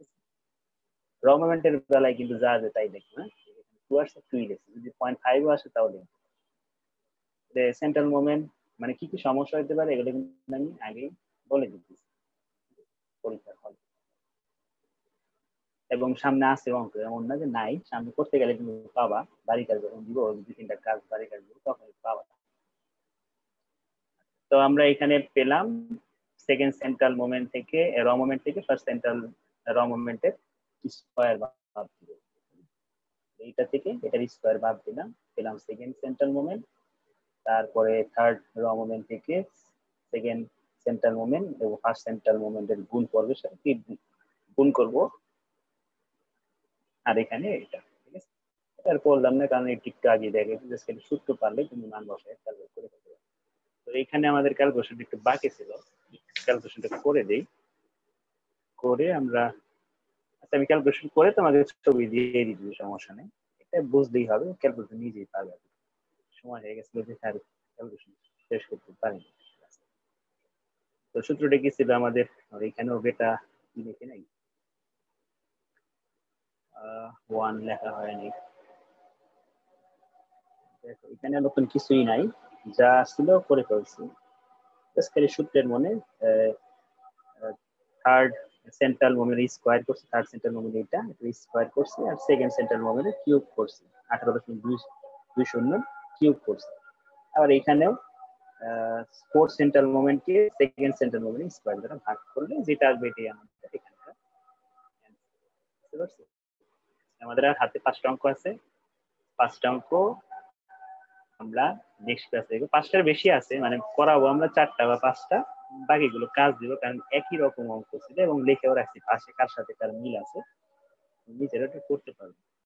র মোমেন্টের বেলায় কিন্তু যা আছে তাই দেখবো, হ্যাঁ টু আসছে টুই লিখছি, যদি পয়েন্ট ফাইভ আসে তাও লিখবো। সেন্ট্রাল মোমেন্ট মানে কি কি সমস্যা হতে পারে এগুলো কিন্তু আমি আগেই বলে দিচ্ছি পরীক্ষার হলে। এবং সামনে আছে অঙ্ক, এমন না যে নাই, সামনে করতে গেলে কিন্তু পাবা, বাড়ি কাজ যখন দিব দুই তিনটা কাজ বাড়ি কাজ দিব তখন পাবা। তো আমরা এখানে পেলাম সেকেন্ড সেন্ট্রাল মোমেন্ট থেকে র মোমেন্ট থেকে ফার্স্ট সেন্ট্রাল র মোমেন্টের স্কয়ার বাদ দিব, এইটা থেকে এটার স্কয়ার বাদ দিলাম, পেলাম সেকেন্ড সেন্ট্রাল মোমেন্ট। তারপরে থার্ড র মোমেন্ট থেকে সেকেন্ড সেন্ট্রাল মোমেন্ট এবং ফার্স্ট সেন্ট্রাল মোমেন্টের গুণ পর্বের সাথে গুণ করব, আর এখানে এটা, ঠিক আছে। এটা আর করলাম না কারণ এই টিকটা আগে দেখে জাস্ট এটা সূত্র পারলে তুমি মান বসায় ক্যালকুলেট করে ফেলতে পারবে। তো এখানে আমাদের ক্যালকুলেশন একটু বাকি ছিল, ক্যালকুলেশনটা করে দেই, করে আমরা আচ্ছা আমি ক্যালকুলেশন করে তোমাকে ছবি দিয়ে দিচ্ছি, সমস্যা নেই, এটা বুঝতেই হবে, ক্যালকুলেশন নিজেই পাবে। সময় হয়ে গেছিল যে স্যার ক্যালকুলেশন শেষ করতে পারিনি। তো সূত্রটা কি ছিল আমাদের, আর এখানেও বেটা কি লিখে নাই, ওয়ান লেখা হয়নি, দেখো এখানে নতুন কিছুই নাই, যা ছিল করে ফেলছি। খালি সূত্রের মনে থার্ড সেন্ট্রাল মোমেন্ট স্কোয়ার করছি, থার্ড সেন্ট্রাল মোমেন্ট এটা স্কোয়ার করছি, আর সেকেন্ড সেন্ট্রাল মোমেন্ট কিউব করছি, আঠারো দশমিক দুই দুই শূন্য কিউব করছি। আবার এখানেও ফোর্থ সেন্ট্রাল মোমেন্টকে সেকেন্ড সেন্ট্রাল মোমেন্ট স্কোয়ার দ্বারা ভাগ করলে যেটা আসবে এটাই আমাদের এখানকার বুঝতে পারছি। আমাদের আর হাতে পাঁচটা অঙ্ক আছে, পাঁচটা অঙ্ক আমরা নেক্সট ক্লাসে দেখবো, পাঁচটার বেশি আছে মানে করাবো আমরা চারটা বা পাঁচটা, বাকিগুলো কাজ দিব, কারণ একই রকম অঙ্ক ছিল এবং লিখেও রাখছি পাশে কার সাথে কার মিল আছে, নিজেরা করতে পারবো।